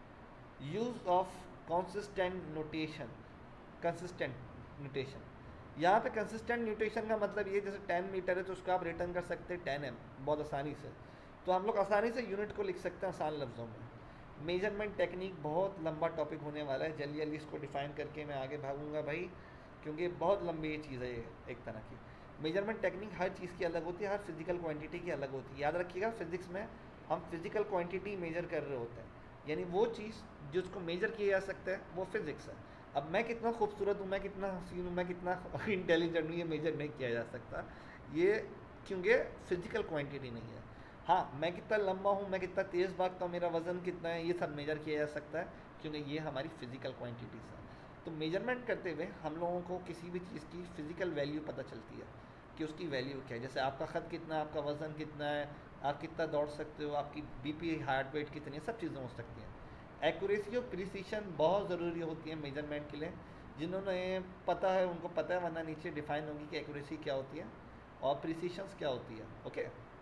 Use of consistent notation, consistent notation, यहाँ पे कंसिस्टेंट नोटेशन का मतलब ये जैसे टेन मीटर है तो उसको आप रिटर्न कर सकते हैं टेन एम बहुत आसानी से, तो हम लोग आसानी से यूनिट को लिख सकते हैं आसान लफ्ज़ों में। मेजरमेंट टेक्निक बहुत लंबा टॉपिक होने वाला है, जल्दी जल्दी इसको डिफ़ाइन करके मैं आगे भागूंगा भाई, क्योंकि बहुत लंबी ये चीज़ है ये एक तरह की। मेजरमेंट टेक्निक हर चीज़ की अलग होती है, हर फिजिकल क्वांटिटी की अलग होती है। याद रखिएगा फिजिक्स में हम फिजिकल क्वांटिटी मेजर कर रहे होते हैं, यानी वो चीज़ जिसको मेजर किया जा सकता है वो फिजिक्स है। अब मैं कितना खूबसूरत हूँ, मैं कितना हसीन हूँ, मैं कितना इंटेलिजेंट हूँ, ये मेजर नहीं किया जा सकता, ये क्योंकि फिजिकल क्वांटिटी नहीं है। हाँ, मैं कितना लंबा हूँ, मैं कितना तेज़ भागता हूँ, मेरा वज़न कितना है, ये सब मेजर किया जा सकता है क्योंकि ये हमारी फिजिकल क्वांटिटीज़ है। तो मेजरमेंट करते हुए हम लोगों को किसी भी चीज़ की फ़िज़िकल वैल्यू पता चलती है कि उसकी वैल्यू क्या है। जैसे आपका ख़त कितना है, आपका वज़न कितना है, आप कितना दौड़ सकते हो, आपकी बीपी, हार्ट रेट कितनी है, सब चीज़ें हो सकती हैं। एक्यूरेसी और प्रिसीशन बहुत ज़रूरी होती है मेजरमेंट के लिए। जिन्होंने पता है उनको पता है, वरना नीचे डिफाइन होगी कि एक्यूरेसी क्या होती है और प्रिसीशंस क्या होती है। ओके,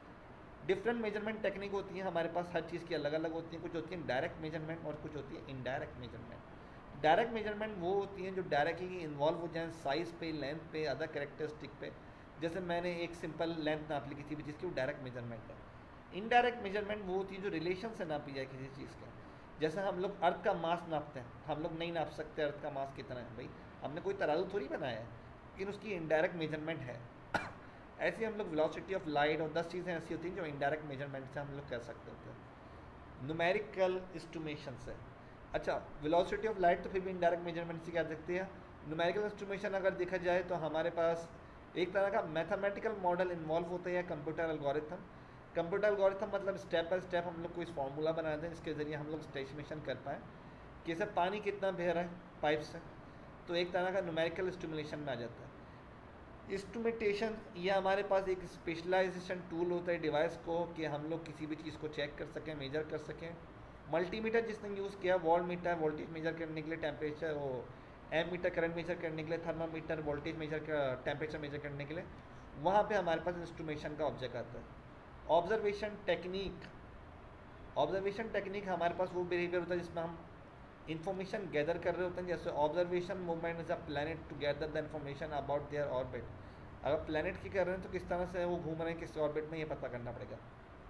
डिफरेंट मेजरमेंट टेक्निक होती है हमारे पास, हर चीज़ की अलग अलग होती हैं। कुछ होती है डायरेक्ट मेजरमेंट और कुछ होती है इनडायरेक्ट मेजरमेंट। डायरेक्ट मेजरमेंट वो होती हैं जो डायरेक्टली इन्वॉल्व हो जाए साइज़ पे, लेंथ पे, अदर कैरेक्टरिस्टिक पे। जैसे मैंने एक सिंपल लेंथ नाप ली किसी भी चीज़ की, वो डायरेक्ट मेजरमेंट है। इनडायरेक्ट मेजरमेंट वो होती है जो रिलेशन से नापी जाए किसी चीज़ का। जैसे हम लोग अर्थ का मास नापते हैं, हम लोग नहीं नाप सकते अर्थ का मास कितना है भाई, हमने कोई तराजू थोड़ी बनाया है, लेकिन उसकी इनडायरेक्ट मेजरमेंट है। ऐसे हम लोग वेलोसिटी ऑफ लाइट और दस चीज़ें ऐसी होती हैं जो इनडायरेक्ट मेजरमेंट से हम लोग कर सकते होते हैं। न्यूमेरिकल एस्टिमेशन से, अच्छा वेलोसिटी ऑफ लाइट तो फिर भी इनडायरेक्ट मेजरमेंट से क्या देखते हैं। न्यूमेरिकल एस्टिमेशन अगर देखा जाए तो हमारे पास एक तरह का मैथमेटिकल मॉडल इन्वॉल्व होता है या कंप्यूटर एल्गोरिथम। कंप्यूटर एल्गोरिथम मतलब स्टेप बाय स्टेप हम लोग कोई फार्मूला बनाते हैं जिसके ज़रिए हम लोग एस्टिमेशन कर पाएँ कि जैसे पानी कितना बह रहा है पाइप से, तो एक तरह का न्यूमेरिकल एस्टिमेशन में आ जाता है। इंस्ट्रूमेंटेशन, ये हमारे पास एक स्पेशलाइजेशन टूल होता है डिवाइस को कि हम लोग किसी भी चीज़ को चेक कर सकें, मेजर कर सकें। मल्टीमीटर जिसने यूज़ किया, वॉल मीटर वोल्टेज मेजर करने के लिए, टेम्परेचर वो एम मीटर करंट मेजर करने के लिए, थर्मामीटर वोल्टेज मेजर कर टेम्परेचर मेजर करने के लिए, वहाँ पे हमारे पास इंस्ट्रूमेंटेशन का ऑब्जेक्ट आता है। ऑब्जर्वेशन टेक्निक, ऑब्जर्वेशन टेक्निक हमारे पास वो बिहेवियर होता है जिसमें हम इंफॉर्मेशन गैदर कर रहे होते हैं। जैसे observation movement is a planet to gather the information about their orbit. अगर प्लैनेट की कर रहे हैं तो किस तरह से वो घूम रहे हैं, किस ऑर्बिट में, ये पता करना पड़ेगा।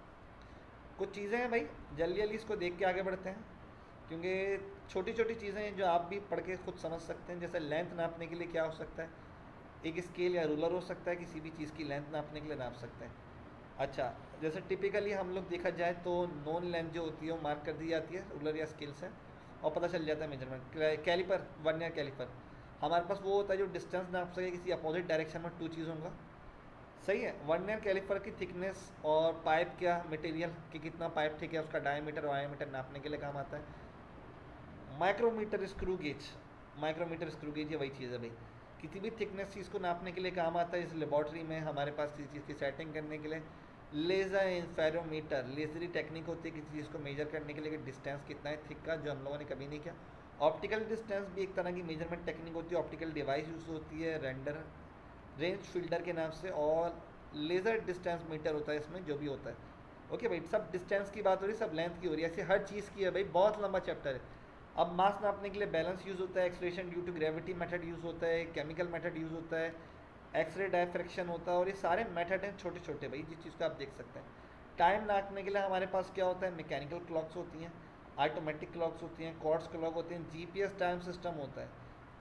कुछ चीज़ें हैं भाई, जल्दी जल्दी इसको देख के आगे बढ़ते हैं क्योंकि छोटी छोटी चीज़ें हैं जो आप भी पढ़ के खुद समझ सकते हैं। जैसे लेंथ नापने के लिए क्या हो सकता है, एक स्केल या रूलर हो सकता है, किसी भी चीज़ की लेंथ नापने के लिए नाप सकते हैं। अच्छा, जैसे टिपिकली हम लोग देखा जाए तो नॉन लेंथ जो होती है वो मार्क कर दी जाती है रूलर या स्केल से और पता चल जाता है मेजरमेंट। कैलिपर, वर्नियर कैलिपर हमारे पास वो होता है जो डिस्टेंस नाप सके किसी अपोजिट डायरेक्शन में टू चीज़ों का। सही है, वर्नियर कैलिपर की थिकनेस और पाइप क्या मटेरियल कि कितना पाइप ठीक है, उसका डायमीटर और डायमीटर नापने के लिए काम आता है। Micrometer screw gauge, micrometer screw gauge ये वही चीज़ है भाई, किसी भी थिकनेस चीज़ को नापने के लिए काम आता है। इस लेबॉर्ट्री में हमारे पास किसी चीज़ की सेटिंग करने के लिए लेज़र इंफेरोमीटर, लेजरी टेक्निक होती है किसी चीज़ को मेजर करने के लिए कि डिस्टेंस कितना है थिक का, जो हम लोगों ने कभी नहीं किया। ऑप्टिकल डिस्टेंस भी एक तरह की मेजरमेंट टेक्निक होती है, ऑप्टिकल डिवाइस यूज़ होती है रेंडर रेंज फील्डर के नाम से, और लेज़र डिस्टेंस मीटर होता है इसमें जो भी होता है। ओके भाई, सब डिस्टेंस की बात हो रही है, सब लेंथ की हो रही है, ऐसी हर चीज़ की है भाई, बहुत लंबा चैप्टर है। अब मास नापने के लिए बैलेंस यूज़ होता है, acceleration due to gravity method use होता है, केमिकल मेथड यूज़ होता है, एक्सरे डायफ्रैक्शन होता है, और ये सारे मेथड हैं छोटे छोटे भाई जिस चीज़ को आप देख सकते हैं। टाइम नापने के लिए हमारे पास क्या होता है, मैकेनिकल क्लॉक्स होती हैं, ऑटोमेटिक क्लॉक्स होती हैं, क्वार्ट्ज क्लॉक होती हैं, जीपीएस टाइम सिस्टम होता है,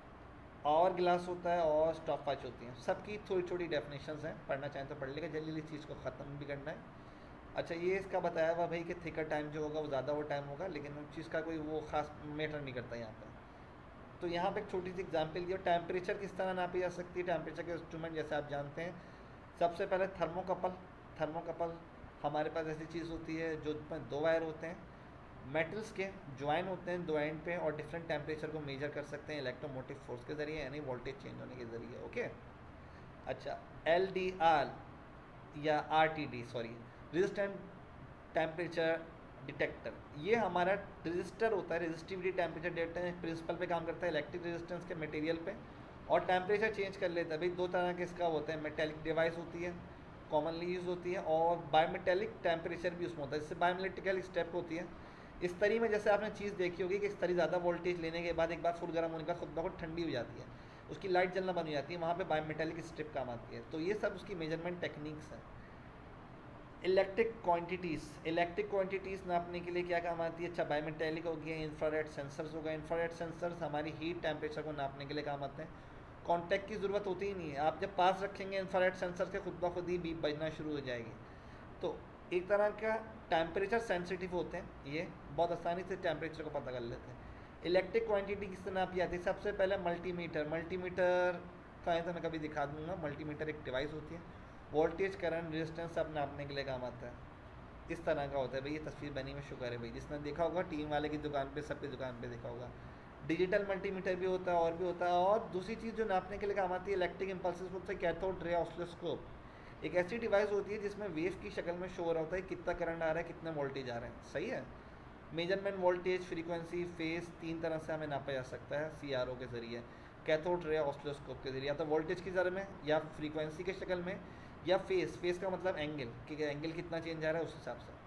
और ग्लास होता है, और स्टॉप वॉच होती हैं। सबकी थोड़ी थोड़ी डेफिनेशंस हैं, पढ़ना चाहें तो पढ़ लेगा, जल्दी जल्दी इस चीज़ को ख़त्म भी करना है। अच्छा, ये इसका बताया हुआ भाई कि थिकर टाइम जो होगा वो ज़्यादा वो टाइम होगा, लेकिन उस चीज़ का कोई वो खास मैटर नहीं करता यहाँ पर। तो यहाँ पे एक छोटी सी एग्जांपल दी, टेम्परेचर किस तरह नापी जा सकती है। टेम्परेचर के इंस्ट्रूमेंट जैसे आप जानते हैं, सबसे पहले थर्मोकपल। थर्मोकपल हमारे पास ऐसी चीज़ होती है जो दो वायर होते हैं, मेटल्स के ज्वाइन होते हैं दो एंड पे, और डिफरेंट टेम्परेचर को मेजर कर सकते हैं इलेक्ट्रोमोटिव फोर्स के ज़रिए, यानी वोल्टेज चेंज होने के ज़रिए। ओके, अच्छा, एल डी आर या R T D sorry resistant temperature detector, ये हमारा रजिस्टर होता है, रेजिस्टिविटी टेम्परेचर डिटेक्टर प्रिंसिपल पे काम करता है, इलेक्ट्रिक रेजिस्टेंस के मटेरियल पे, और टेम्परेचर चेंज कर लेता है भाई। दो तरह के इसका होता है, मेटेलिक डिवाइस होती है कॉमनली यूज़ होती है, और बायोमेटेलिक टेम्परेचर भी उसमें होता है, जिससे बायोमेटेरिकल स्टेप होती है। इस तरी में जैसे आपने चीज़ देखी होगी कि इस तरी ज़्यादा वोल्टेज लेने के बाद एक बार फुल गर्म होने के बाद खुद ब खुद ठंडी हो जाती है, उसकी लाइट जलना बंद हो जाती है, वहाँ पे बायोमेटेलिक स्ट्रिप काम आती है। तो ये सब उसकी मेजरमेंट टेक्निक्स हैं। इलेक्ट्रिक क्वांटिटीज़, इलेक्ट्रिक क्वांटिटीज़ नापने के लिए क्या काम आती है? अच्छा, बायोमेटेलिक हो गया, इंफ्रारेड सेंसर्स हो गए। इंफ्रारेड सेंसर्स हमारी हीट टेम्परेचर को नापने के लिए काम आते हैं। कॉन्टैक्ट की ज़रूरत होती ही नहीं है, आप जब पास रखेंगे इंफ्रारेड सेंसर के खुद ब खुद ही बीप बजना शुरू हो जाएगी। तो एक तरह का टेम्परेचर सेंसिटिव होते हैं, ये बहुत आसानी से टेम्परेचर को पता कर लेते हैं। इलेक्ट्रिक क्वांटिटी किस तरह नापी जाती है? सबसे पहले मल्टीमीटर, मल्टीमीटर का है तो मैं कभी दिखा दूंगा। मल्टीमीटर एक डिवाइस होती है, वोल्टेज करंट रेजिस्टेंस सब नापने के लिए काम आता है। इस तरह का होता है भाई। ये तस्वीर बनी में शुक्र है भाई, जिसने देखा होगा टीम वाले की दुकान पे, सबकी दुकान पे देखा होगा। डिजिटल मल्टीमीटर भी होता है, और भी होता है। और दूसरी चीज़ जो नापने के लिए काम आती है इलेक्ट्रिक इम्पल्सेस होते हैं, कैथोड रे ऑसिलोस्कोप। एक ऐसी डिवाइस होती है जिसमें वेव की शक्ल में शो हो रहा होता है कितना करंट आ रहा है, कितना वोल्टेज आ रहा है। सही है। मेजरमेंट वोल्टेज, फ्रीक्वेंसी, फेस, तीन तरह से हमें नापा जा सकता है सी आर ओ के ज़रिए, कैथोड रे ऑसिलोस्कोप के जरिए। या तो वोल्टेज की शक्ल में, या फ्रीक्वेंसी के शक्ल में, या फेस। फेस का मतलब एंगल, कि एंगल कितना चेंज आ रहा है उस हिसाब से।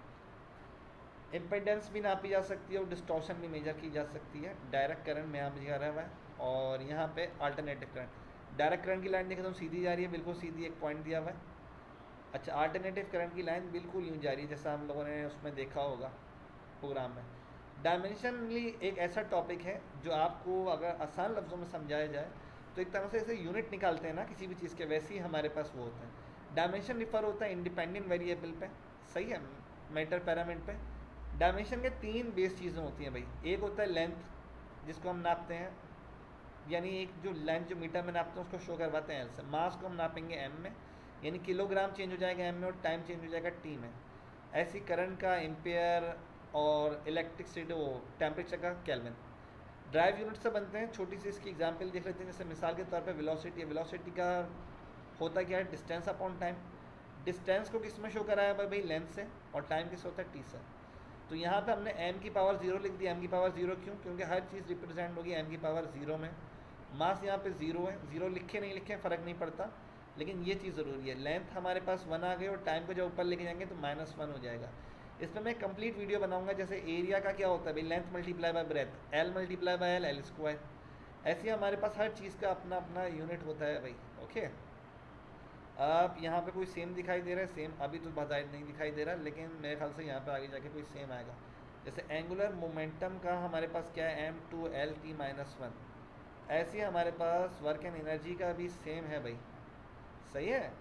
इम्पेडेंस भी नापी जा सकती है और डिस्टॉर्शन भी मेजर की जा सकती है। डायरेक्ट करंट में यहाँ दिखा रहा है, और यहाँ पे अल्टरनेटिव करंट। डायरेक्ट करंट की लाइन देखें तो सीधी जा रही है, बिल्कुल सीधी, एक पॉइंट दिया हुआ है। अच्छा, अल्टरनेटिव करंट की लाइन बिल्कुल यूँ जा रही है, जैसा हम लोगों ने उसमें देखा होगा प्रोग्राम में। डायमेंशनली एक ऐसा टॉपिक है जो आपको अगर आसान लफ्ज़ों में समझाया जाए तो एक तरह से ऐसे यूनिट निकालते हैं ना किसी भी चीज़ के, वैसे ही हमारे पास वो होते हैं। डायमेंशन रिफर होता है इंडिपेंडेंट वेरिएबल पे, सही है, मैटर पैरामीटर पे। डायमेंशन के तीन बेस चीज़ें होती हैं भाई। एक होता है लेंथ, जिसको हम नापते हैं, यानी एक जो लेंथ जो मीटर में नापते हैं उसको शो करवाते हैं एल से। मास को हम नापेंगे एम में, यानी किलोग्राम चेंज हो जाएगा एम में, और टाइम चेंज हो जाएगा टी में। ऐसी करंट का एम्पेयर, और इलेक्ट्रिसिटी वो टेम्परेचर का केल्विन। ड्राइव यूनिट से बनते हैं। छोटी सी इसकी एग्जांपल देख लेते हैं। जैसे मिसाल के तौर पे वेलोसिटी, वेलोसिटी का होता क्या है? Distance upon time. डिस्टेंस को किस में शो कराया है भाई? लेंथ से। और टाइम किस होता है? टी से। तो यहाँ पे हमने m की पावर ज़ीरो लिख दिया। m की पावर ज़ीरो क्यों? क्योंकि हर चीज़ रिप्रेजेंट होगी m की पावर ज़ीरो में। मास यहाँ पे ज़ीरो है, ज़ीरो लिखे नहीं लिखे फ़र्क नहीं पड़ता, लेकिन ये चीज़ ज़रूरी है। लेंथ हमारे पास वन आ गई, और टाइम को जब ऊपर लेके जाएंगे तो माइनस वन हो जाएगा। इस पर मैं कंप्लीट वीडियो बनाऊंगा। जैसे एरिया का क्या होता है भाई? Length multiply by breadth, L multiply by L, L square. ऐसे ही हमारे पास हर चीज़ का अपना अपना यूनिट होता है भाई। ओके, अब यहाँ पे कोई सेम दिखाई दे रहा है? सेम अभी तो बाजायर नहीं दिखाई दे रहा, लेकिन मेरे ख्याल से यहाँ पे आगे जाके कोई सेम आएगा। जैसे एंगुलर मोमेंटम का हमारे पास क्या है? M two L T minus one. ऐसे ही हमारे पास वर्क एंड एनर्जी का भी सेम है भाई। सही है,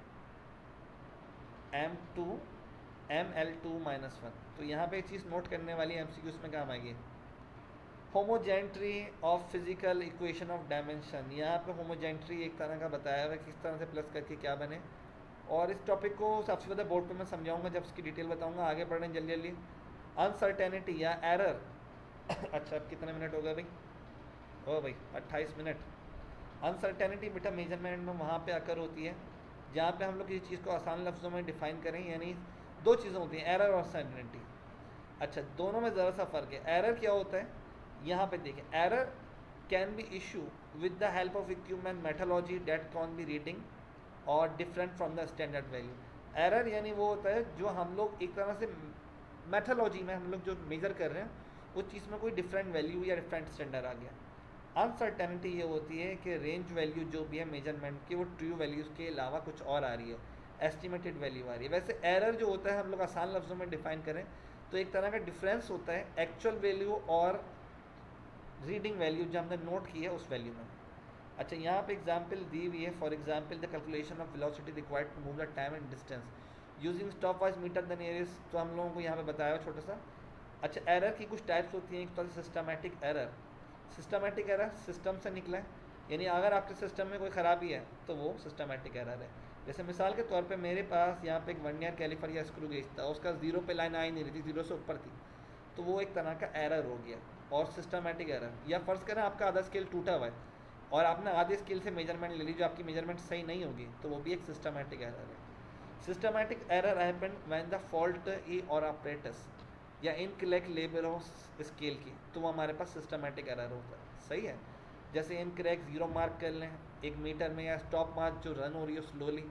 M two M L two minus one. तो यहाँ पे एक चीज़ नोट करने वाली एम सी क्यू उसमें काम आएगी। Homogeneity of physical equation of dimension. यहाँ पे होमोजेंट्री एक तरह का बताया हुआ है किस तरह से प्लस करके क्या बने, और इस टॉपिक को सबसे ज़्यादा बोर्ड पे मैं समझाऊंगा जब उसकी डिटेल बताऊंगा। आगे बढ़ रहे हैं जल्दी जल्दी। अनसर्टेनिटी या एरर। अच्छा, अब कितने मिनट हो गए भाई? ओ भाई अट्ठाईस मिनट। अनसर्टेनिटी बेटा मेजरमेंट में वहाँ पे आकर होती है जहाँ पे हम लोग किसी चीज़ को आसान लफ्ज़ों में डिफ़ाइन करें। यानी दो चीज़ें होती हैं, एरर और सर्टेनिटी। अच्छा, दोनों में ज़रा सा फ़र्क है। एरर क्या होता है? यहाँ पे देखें, error can be issue with the help of equipment methodology that can be reading और different from the standard value. Error यानी वो होता है जो हम लोग एक तरह से मेथोलॉजी में हम लोग जो मेज़र कर रहे हैं उस चीज़ में कोई डिफरेंट वैल्यू या डिफरेंट स्टैंडर्ड आ गया। अनसर्टेनिटी ये होती है कि रेंज वैल्यू जो भी है मेजरमेंट की वो ट्रू वैल्यूज़ के अलावा कुछ और आ रही है, एस्टिमेटेड वैल्यू आ रही है। वैसे एरर जो होता है हम लोग आसान लफ्ज़ों में डिफ़ाइन करें तो एक तरह का डिफरेंस होता है एक्चुअल वैल्यू और रीडिंग वैल्यू जो हमने नोट की है उस वैल्यू में। अच्छा, यहाँ पे एग्जांपल दी हुई है। For example the calculation of velocity required to move the time and distance using stop wise meter the nearest. तो हम लोगों को यहाँ पे बताया हुआ छोटा सा। अच्छा, एरर की कुछ टाइप्स होती हैं। एक तो systematic error. Systematic error system से निकला है, यानी अगर आपके सिस्टम में कोई ख़राबी है तो वो सिस्टमैटिक एरर है। जैसे मिसाल के तौर पे मेरे पास यहाँ पे एक वर्नियर कैलिपर या स्क्रू गेज था, उसका ज़ीरो पे लाइन आ ही नहीं रही थी, ज़ीरो से ऊपर थी, तो वो एक तरह का एरर हो गया और सिस्टमैटिक एरर। या फ़र्ज़ करें आपका आधा स्केल टूटा हुआ है और आपने आधे स्केल से मेजरमेंट ले ली जो आपकी मेजरमेंट सही नहीं होगी, तो वो भी एक सिस्टमैटिक एरर है। Systematic error happen when the fault ई और ऑपरेटस या इनकरेक्ट लेवल ऑफ स्केल की, तो वो हमारे पास सिस्टमैटिक एरर होता है। सही है, जैसे इनकरेक्ट ज़ीरो मार्क कर लें एक मीटर में, या स्टॉप मार्क जो रन हो रही है स्लोली,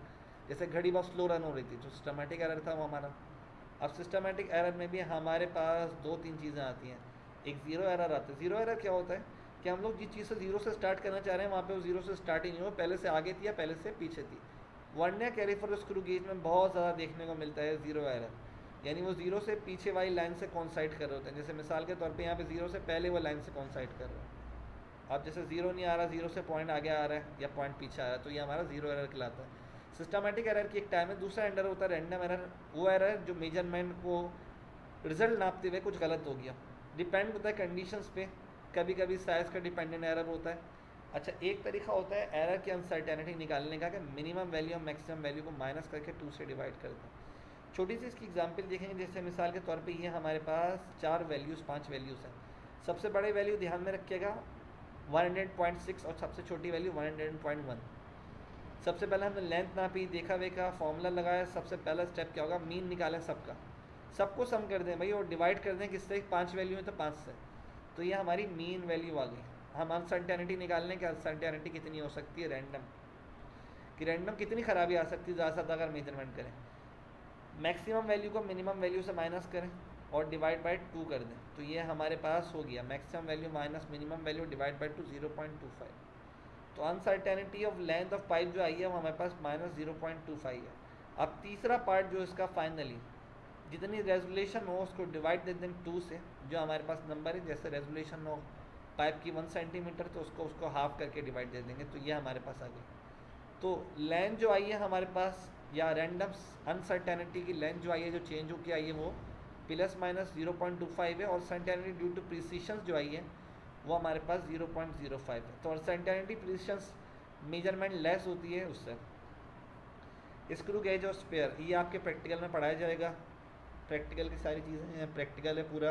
जैसे घड़ी बहुत स्लो रन हो रही थी, जो सिस्टमेटिक एरर था वो हमारा। अब सिस्टमेटिक एरर में भी हमारे पास दो तीन चीज़ें आती हैं। एक ज़ीरो एरर आता है। ज़ीरो एरर क्या होता है कि हम लोग जिस चीज़ से ज़ीरो से स्टार्ट करना चाह रहे हैं वहाँ पे वो ज़ीरो से स्टार्ट ही नहीं हो, पहले से आगे थी या पहले से पीछे थी। वर्नियर कैलिपर स्क्रू गेज में बहुत ज़्यादा देखने को मिलता है ज़ीरो एरर, यानी वो ज़ीरो से पीछे वाली लाइन से कॉन्साइड कर रहे होते हैं। जैसे मिसाल के तौर पे यहाँ पे ज़ीरो से पहले वो लाइन से कॉन्साइड कर रहे हैं। अब जैसे ज़ीरो नहीं आ रहा, ज़ीरो से पॉइंट आगे आ रहा है या पॉइंट पीछे आ रहा है, तो ये हमारा ज़ीरो एरर कहलाता है। सिस्टमेटिक एरर की एक टाइम है। दूसरा एरर होता है रैंडम एरर। वो एरर जो मेजरमेंट को रिजल्ट नापते हुए कुछ गलत हो गया, डिपेंड होता है कंडीशंस पे। कभी कभी साइज़ का डिपेंडेंट एरर होता है। अच्छा, एक तरीका होता है एरर की अनसर्टेनिटी निकालने का कि मिनिमम वैल्यू और मैक्सिमम वैल्यू को माइनस करके टू से डिवाइड कर दें। छोटी सी इसकी एग्जांपल देखेंगे। जैसे मिसाल के तौर पे ये हमारे पास चार वैल्यूज़ पांच वैल्यूज़ हैं। सबसे बड़े वैल्यू ध्यान में रखिएगा वन हंड्रेड पॉइंट सिक्स और सबसे छोटी value one hundred point one. सबसे पहले हमने लेंथ नापी, देखा वेखा, फॉर्मूला लगाया। सबसे पहला स्टेप क्या होगा, मीन निकालें सबका, सबको सम कर दें भाई और डिवाइड कर दें किससे, पाँच वैल्यू है तो पाँच से, तो ये हमारी मीन वैल्यू आ गई। हम अनसर्टेनिटी निकालने की अनसर्टेनिटी कितनी हो सकती है, रैंडम कि रैंडम कितनी खराबी आ सकती है ज़्यादा से ज़्यादा अगर मेजरमेंट करें। मैक्सिमम वैल्यू को मिनिमम वैल्यू से माइनस करें और डिवाइड बाई टू कर दें, तो ये हमारे पास हो गया maximum value minus minimum value divide by two zero point two five. तो uncertainty of length of pipe जो आई है वो हमारे पास minus zero point two five है। अब तीसरा पार्ट जो इसका फाइनली जितनी रेजोल्यूशन हो उसको डिवाइड दे दें टू से, जो हमारे पास नंबर है। जैसे रेजोल्यूशन हो पाइप की वन सेंटीमीटर तो उसको उसको हाफ करके डिवाइड दे देंगे, तो ये हमारे पास आ गई। तो लेंथ जो आई है हमारे पास, या रैंडम अनसर्टेनिटी की लेंथ जो आई है, जो चेंज होकर आई है वो plus minus zero point two five है। और सर्टेनिटी ड्यू टू प्रिसिशन जो आई है वो हमारे पास ज़ीरो पॉइंट ज़ीरो फाइव है। तो सर्टेनिटी प्रिसिशन मेजरमेंट लेस होती है उससे। स्क्रू गेज और स्पेयर ये आपके प्रैक्टिकल में पढ़ाया जाएगा। प्रैक्टिकल की सारी चीज़ें हैं, प्रैक्टिकल है पूरा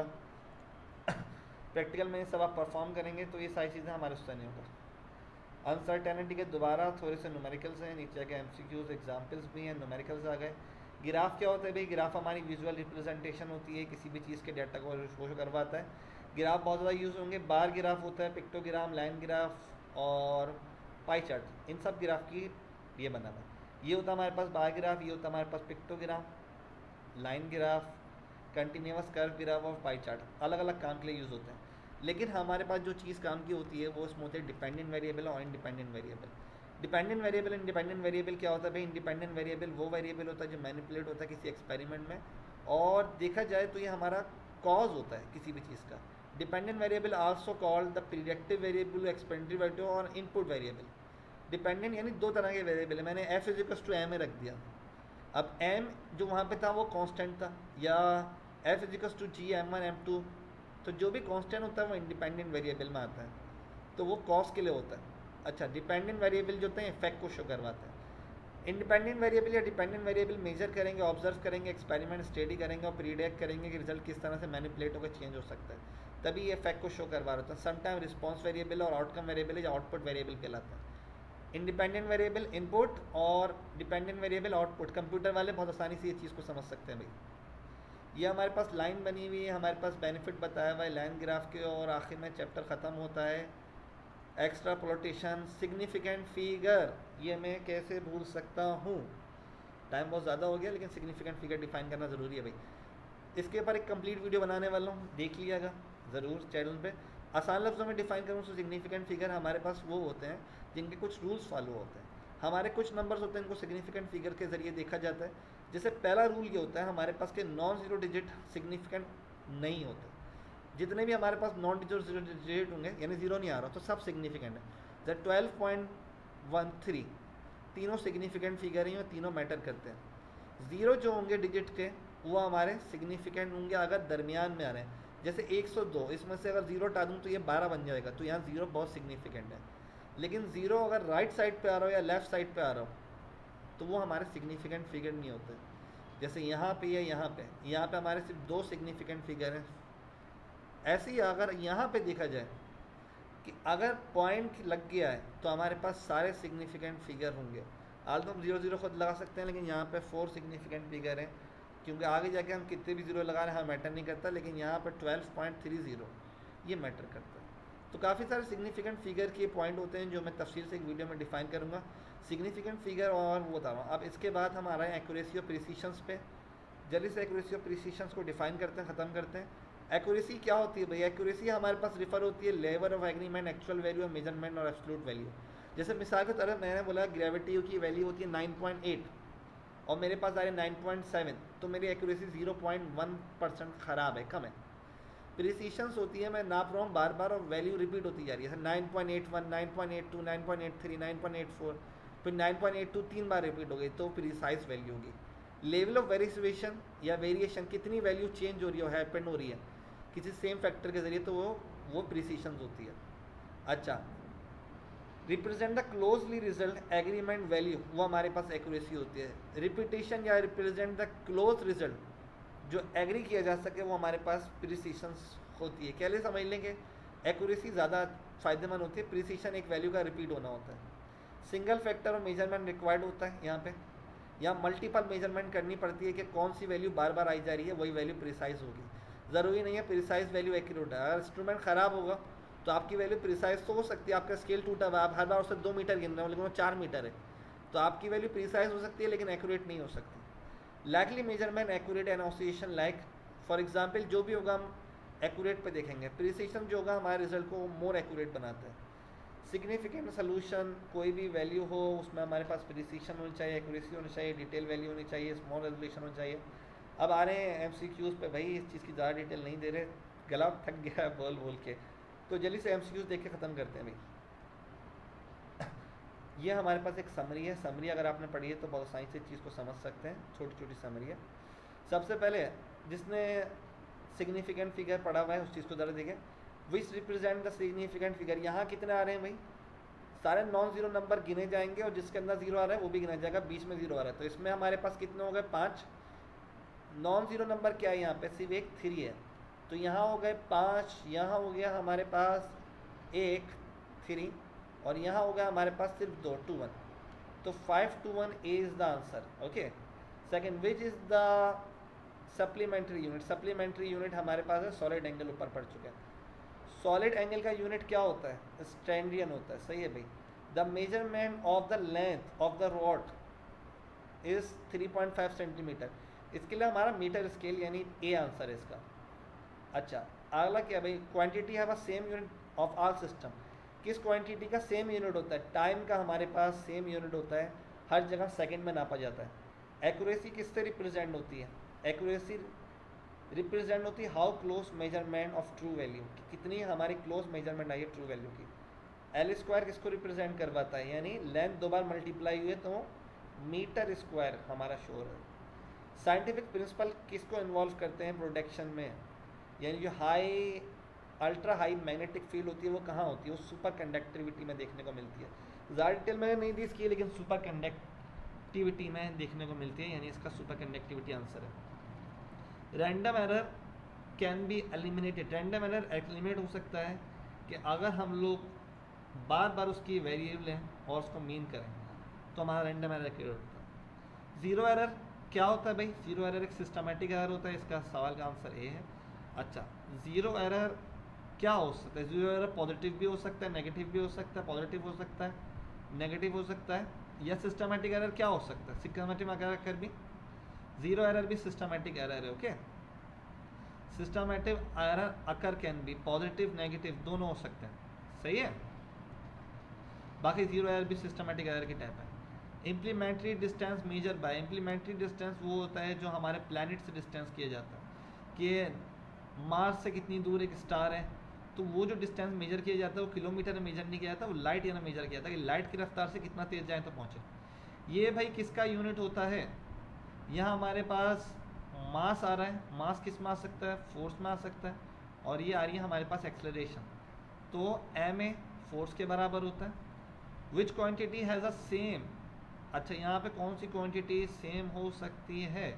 प्रैक्टिकल में सब आप परफॉर्म करेंगे तो ये सारी चीज़ें हमारे उससे नहीं होगा। अनसर्टेनिटी के दोबारा थोड़े से न्यूमेरिकल्स हैं, नीचे के एमसीक्यूज एग्जांपल्स भी हैं, न्यूमेरिकल्स आ गए। गिराफ क्या होता है भाई, गिराफ हमारी विजुअल रिप्रेजेंटेशन होती है, किसी भी चीज़ के डाटा को शो करवाता है। गिराफ बहुत ज़्यादा यूज़ होंगे, बार गिराफ होता है, पिक्टोग्राम, लाइन गिराफ और पाई चार्ट, इन सब गिराफ की ये बना हुआ। ये होता है हमारे पास बार गिराफ, ये होता है हमारे पास pictogram, line graph, continuous curve graph और पाई चार्ट अलग अलग काम के लिए यूज़ होते हैं। लेकिन हमारे पास जो चीज़ काम की होती है वो उसमें होते हैं डिपेंडेंट वेरिएबल और independent variable. Dependent variable independent variable क्या होता है भाई, इंडिपेंडेंट वेरिएबल वो वेरिएबल होता है जो मैनिपुलेट होता है किसी एक्सपेरिमेंट में, और देखा जाए तो ये हमारा कॉज होता है किसी भी चीज़ का। Dependent variable also called the predictive variable, experimental variable और इनपुट वेरिएबल। डिपेंडेंट यानी दो तरह के वेरिएबल है, मैंने F is equal to M में रख दिया। अब एम जो वहाँ पे था वो कांस्टेंट था, या F is equal to G M one M two, तो जो भी कांस्टेंट होता है वो इंडिपेंडेंट वेरिएबल में आता है, तो वो कॉस के लिए होता है। अच्छा, डिपेंडेंट वेरिएबल जो होते हैं इफेक्ट को शो करवाते हैं। इंडिपेंडेंट वेरिएबल या डिपेंडेंट वेरिएबल मेजर करेंगे, ऑब्जर्व करेंगे, एक्सपेरिमेंट स्टडी करेंगे और प्रीडिक्ट करेंगे कि रिजल्ट किस तरह से मैनिपुलेट होकर चेंज हो सकता है, तभी ये इफेक्ट को शो करवा रहा था। समटाइम रिस्पॉन्स वेरिएबल और आउटकम वेरिएबल या आउटपुट वेरिएबल कहलाता है। इंडिपेंडेंट वेरिएबल इनपुट और डिपेंडेंट वेरिएबल आउटपुट, कंप्यूटर वाले बहुत आसानी से ये चीज़ को समझ सकते हैं भाई। ये हमारे पास लाइन बनी हुई है, हमारे पास बेनिफिट बताया हुआ है लाइन ग्राफ के, और आखिर में चैप्टर ख़त्म होता है एक्स्ट्रापोलेशन सिग्निफिकेंट फिगर। ये मैं कैसे भूल सकता हूँ, टाइम बहुत ज़्यादा हो गया, लेकिन सिग्निफिकेंट फिगर डिफाइन करना ज़रूरी है भाई। इसके ऊपर एक कंप्लीट वीडियो बनाने वाला हूँ, देख लिएगा ज़रूर चैनल पे। आसान लफ्ज़ों में डिफाइन करूँ तो सिग्निफिकेंट फिगर हमारे पास वो होते हैं जिनके कुछ रूल्स फॉलो होते हैं। हमारे कुछ नंबर्स होते हैं इनको सिग्निफिकेंट फिगर के ज़रिए देखा जाता है। जैसे पहला रूल ये होता है हमारे पास के नॉन ज़ीरो डिजिट सिग्निफिकेंट नहीं होते। जितने भी हमारे पास नॉन ज़ीरो डिजिट होंगे यानी ज़ीरो नहीं आ रहा तो सब सिग्निफिकेंट है। जैसे ट्वेल्व पॉइंट वन थ्री तीनों सिग्निफिकेंट फिगर हैं और तीनों मैटर करते हैं। ज़ीरो जो होंगे डिजिट के वो हमारे सिग्निफिकेंट होंगे अगर दरमियान में आ रहे हैं। जैसे एक सौ दो, इसमें से अगर ज़ीरो हटा दूँ तो ये बारह बन जाएगा, तो यहाँ ज़ीरो बहुत सिग्निफिकेंट है। लेकिन ज़ीरो अगर राइट साइड पे आ रहा हो या लेफ़्ट साइड पे आ रहा हो तो वो हमारे सिग्निफिकेंट फिगर नहीं होते। जैसे यहाँ पे या यहाँ पे यहाँ पे हमारे सिर्फ दो सिग्निफिकेंट फिगर हैं। ऐसे ही अगर यहाँ पे देखा जाए कि अगर पॉइंट लग गया है तो हमारे पास सारे सिग्निफिकेंट फिगर होंगे। आल तो हम जीरो जीरो खुद लगा सकते हैं, लेकिन यहाँ पे फोर सिग्निफिकेंट फिगर हैं, क्योंकि आगे जाके हम कितने भी जीरो लगा रहे हैं हाँ मैटर नहीं करता, लेकिन यहाँ पर ट्वेल्व पॉइंट थ्री ज़ीरो ये मैटर करता है। तो काफ़ी सारे सिग्निफिकेंट फिगर के पॉइंट होते हैं जो मैं तफसील से एक वीडियो में डिफाइन करूँगा। सिग्निफिकेंट फिगर और वो बता रहा हूँ। अब इसके बाद हम आ रहे हैं एक्यूरेसी और प्रिसीशंस पे। जल्दी से एक्यूरेसी और प्रिसीशंस को डिफाइन करते हैं, ख़त्म करते हैं। एक्यूरेसी क्या होती है भाई? एक्यूरेसी हमारे पास रिफर होती है level of agreement, actual value और मेजरमेंट और एब्सोल्यूट वैल्यू। जैसे मिसाल के तरह मैंने बोला ग्रेविटी की वैल्यू होती है नाइन पॉइंट एट और मेरे पास आ रहे नाइन पॉइंट सेवन, तो मेरी accuracy zero point one percent ख़राब है, कम है। प्रिसीशंस होती है मैं नाप रहा हूँ बार बार और वैल्यू रिपीट होती जा रही है, nine point eight one, nine point eight two, nine point eight three, nine point eight four, फिर नाइन पॉइंट एट टू तीन बार रिपीट हो गई, तो प्रिसाइज वैल्यू होगी। लेवल ऑफ वेरिएशन या वेरिएशन, कितनी वैल्यू चेंज हो रही है, हैपन हो रही है किसी सेम फैक्टर के जरिए, तो वो वो प्रिसीशंस होती है। अच्छा, represent the closely result agreement value, वो हमारे पास एक्यूरेसी होती है। रिपीटेशन या रिप्रेजेंट द क्लोज रिजल्ट जो एग्री किया जा सके, वो हमारे पास प्रिसीशंस होती है। क्या ले समझ लेंगे, एक्यूरेसी ज़्यादा फ़ायदेमंद होती है, प्रिसीशन एक वैल्यू का रिपीट होना होता है। सिंगल फैक्टर और मेजरमेंट रिक्वायर्ड होता है यहाँ पे, यहाँ मल्टीपल मेजरमेंट करनी पड़ती है कि कौन सी वैल्यू बार बार आई जा रही है, वही वैल्यू प्रिसाइज होगी। ज़रूरी नहीं है प्रिसाइज वैल्यू एक्यूरेट है। अगर इंस्ट्रूमेंट ख़राब होगा तो आपकी वैल्यू प्रिसाइज तो हो सकती है, आपका स्केल टूटा हुआ, आप हर बार उससे दो मीटर गिन रहे हो लेकिन वो चार मीटर है, तो आपकी वैल्यू प्रिसाइज हो सकती है लेकिन एक्यूरेट नहीं हो सकती। Likely measurement accurate association like, for example जो भी होगा हम एक्यूरेट पे देखेंगे। प्रिसीशन जो होगा हमारे रिजल्ट को मोर एक्यूरेट बनाता है। सिग्निफिकेंट सोल्यूशन, कोई भी वैल्यू हो उसमें हमारे पास प्रिसीशन होनी चाहिए, एक्यूरेसी होनी चाहिए, डिटेल वैल्यू होनी चाहिए, स्मॉल रेजोल्यूशन होनी चाहिए। अब आ रहे हैं एमसीक्यूज़ पे। भाई इस चीज़ की ज़्यादा डिटेल नहीं दे रहे, गला थक गया है बोल बोल के, तो जल्दी से एमसीक्यूज़ देख के ख़त्म करते हैं भाई। ये हमारे पास एक समरी है। समरी अगर आपने पढ़ी है तो बहुत आसानी से चीज़ को समझ सकते हैं, छोटी छोटी समरी है। सबसे पहले जिसने सिग्निफिकेंट फिगर पढ़ा हुआ है उस चीज़ को ज़रा देखें। Which represent the significant figure, यहाँ कितने आ रहे हैं भाई? सारे नॉन जीरो नंबर गिने जाएंगे और जिसके अंदर जीरो आ रहा है वो भी गिना जाएगा, बीच में जीरो आ रहा है, तो इसमें हमारे पास कितने हो गए? पाँच। नॉन जीरो नंबर क्या है यहाँ पे? सिर्फ एक थ्री है, तो यहाँ हो गए पाँच, यहाँ हो गया हमारे पास एक थ्री और यहाँ हो गया हमारे पास सिर्फ दो, टू वन, तो five two one A is the answer. Okay, second which is the supplementary unit. Supplementary unit हमारे पास है सॉलिड एंगल, ऊपर पड़ चुका है। सॉलिड एंगल का यूनिट क्या होता है? स्टैंडियन होता है, सही है भाई। The measurement of the length of the rod is three point five centimetre. इसके लिए हमारा मीटर स्केल यानी ए आंसर है इसका। अच्छा, अगला क्या भाई? क्वांटिटी है बस same unit of all system. किस क्वांटिटी का सेम यूनिट होता है? टाइम का हमारे पास सेम यूनिट होता है, हर जगह सेकंड में नापा जाता है। एक्यूरेसी किससे रिप्रेजेंट होती है? एक्यूरेसी रिप्रेजेंट होती है how close measurement of true value, कितनी हमारी क्लोज मेजरमेंट आई है ट्रू वैल्यू की। एल स्क्वायर किसको रिप्रेजेंट करवाता है? यानी लेंथ दो बार मल्टीप्लाई हुए तो मीटर स्क्वायर हमारा शोर है। साइंटिफिक प्रिंसिपल किसको इन्वॉल्व करते हैं प्रोडक्शन में? यानी जो high ultra high magnetic field होती है वो कहाँ होती है? वो सुपर कंडक्टिविटी में देखने को मिलती है। ज़्यादा डिटेल मैंने नहीं दी इसकी, लेकिन सुपर कंडक्टिविटी में देखने को मिलती है, यानी इसका सुपर कंडक्टिविटी आंसर है। Random error can be eliminated. Random error eliminate हो सकता है कि अगर हम लोग बार बार उसकी वेरिएबल लें और उसको मीन करें तो हमारा रैंडम एरर क्लियर होता है। ज़ीरो एरर क्या होता है भाई? ज़ीरो एरर एक सिस्टमेटिक एरर होता है, इसका सवाल का आंसर ए है। अच्छा, ज़ीरो एरर क्या हो सकता है? ज़ीरो एरर पॉजिटिव भी हो सकता है, नेगेटिव भी हो सकता है, पॉजिटिव हो सकता है, नेगेटिव हो सकता है, या सिस्टमेटिक एरर क्या हो सकता है? सिस्टमेटिक एरर भी ज़ीरो एरर भी सिस्टमेटिक एरर है। Okay, systematic error occur can be positive negative दोनों हो सकते हैं, सही है। बाकी ज़ीरो एरर भी सिस्टमेटिक एरर की टाइप है। इम्प्लीमेंट्री डिस्टेंस मेजर बाय, इम्प्लीमेंट्री डिस्टेंस वो होता है जो हमारे प्लैनेट से डिस्टेंस किया जाता है कि मार्स से कितनी दूर एक स्टार है, तो वो जो डिस्टेंस मेजर किया जाता है वो किलोमीटर में मेजर नहीं किया जाता, वो लाइट यानी मेजर किया जाता है कि लाइट की रफ्तार से कितना तेज़ जाए तो पहुँचे। ये भाई किसका यूनिट होता है? यहाँ हमारे पास मास आ रहा है, मास किस में आ सकता है? फोर्स में आ सकता है, और ये आ रही है हमारे पास एक्सेलरेशन, तो एम ए फोर्स के बराबर होता है। Which quantity has a same, अच्छा यहाँ पे कौन सी क्वांटिटी सेम हो सकती है?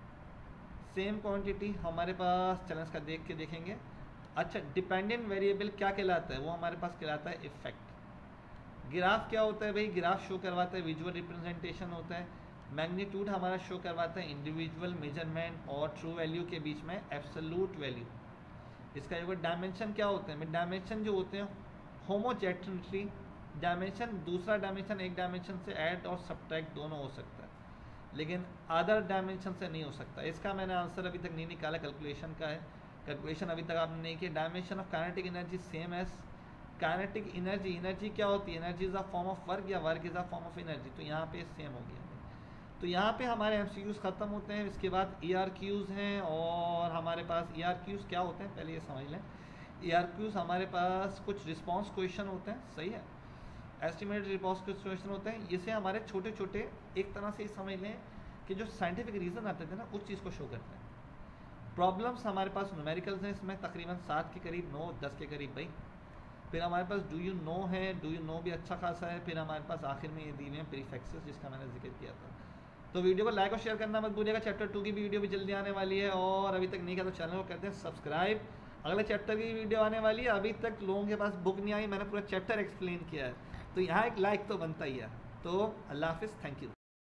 सेम क्वांटिटी हमारे पास, चलें इसका देख के देखेंगे। अच्छा, डिपेंडेंट वेरिएबल क्या कहलाता है? वो हमारे पास कहलाता है इफेक्ट। ग्राफ क्या होता है भाई? ग्राफ शो करवाता है विजुअल रिप्रेजेंटेशन होता है। मैग्नीट्यूड हमारा शो करवाता है इंडिविजुअल मेजरमेंट और ट्रू वैल्यू के बीच में एब्सोल्यूट वैल्यू। इसका जो डायमेंशन क्या होते हैं? डायमेंशन जो होते हैं होमोजेनिटी डायमेंशन, दूसरा डायमेंशन एक डायमेंशन से ऐड और सब्ट्रैक्ट दोनों हो सकता है, लेकिन अदर डायमेंशन से नहीं हो सकता। इसका मैंने आंसर अभी तक नहीं निकाला, कैलकुलेशन का है, कैलकुलेशन अभी तक आपने नहीं किया। Dimension of kinetic energy same as kinetic energy, energy क्या होती है, energy is a form of work या work is a form of energy, तो यहाँ पे सेम हो गया। तो यहाँ पे हमारे एमसीक्यूज़ ख़त्म होते हैं। इसके बाद ईआरक्यूज़ हैं, और हमारे पास ईआरक्यूज़ क्या होते हैं पहले ये समझ लें। ईआरक्यूज़ हमारे पास कुछ रिस्पॉन्स क्वेश्चन होते हैं, सही है, एस्टिमेटेड रिस्पॉन्स क्वेश्चन होते हैं। इसे हमारे छोटे छोटे एक तरह से समझ लें कि जो साइंटिफिक रीज़न आते थे ना उस चीज़ को शो करते हैं। प्रॉब्लम्स हमारे पास न्यूमेरिकल्स हैं, इसमें तकरीबन सात के करीब, नौ दस के करीब भाई। फिर हमारे पास डू यू नो है, डू यू नो भी अच्छा खासा है। फिर हमारे पास आखिर में ये दी हुई है प्रीफिक्सेस, जिसका मैंने जिक्र किया था। तो वीडियो को लाइक और शेयर करना मत भूलिएगा। चैप्टर टू की भी वीडियो भी जल्दी आने वाली है, और अभी तक नहीं किया तो चैनल को करते हैं सब्सक्राइब। अगले चैप्टर की वीडियो आने वाली है। अभी तक लोगों के पास बुक नहीं आई, मैंने पूरा चैप्टर एक्सप्लेन किया है, तो यहाँ एक लाइक तो बनता ही है। तो अल्लाह हाफिज़, थैंक यू।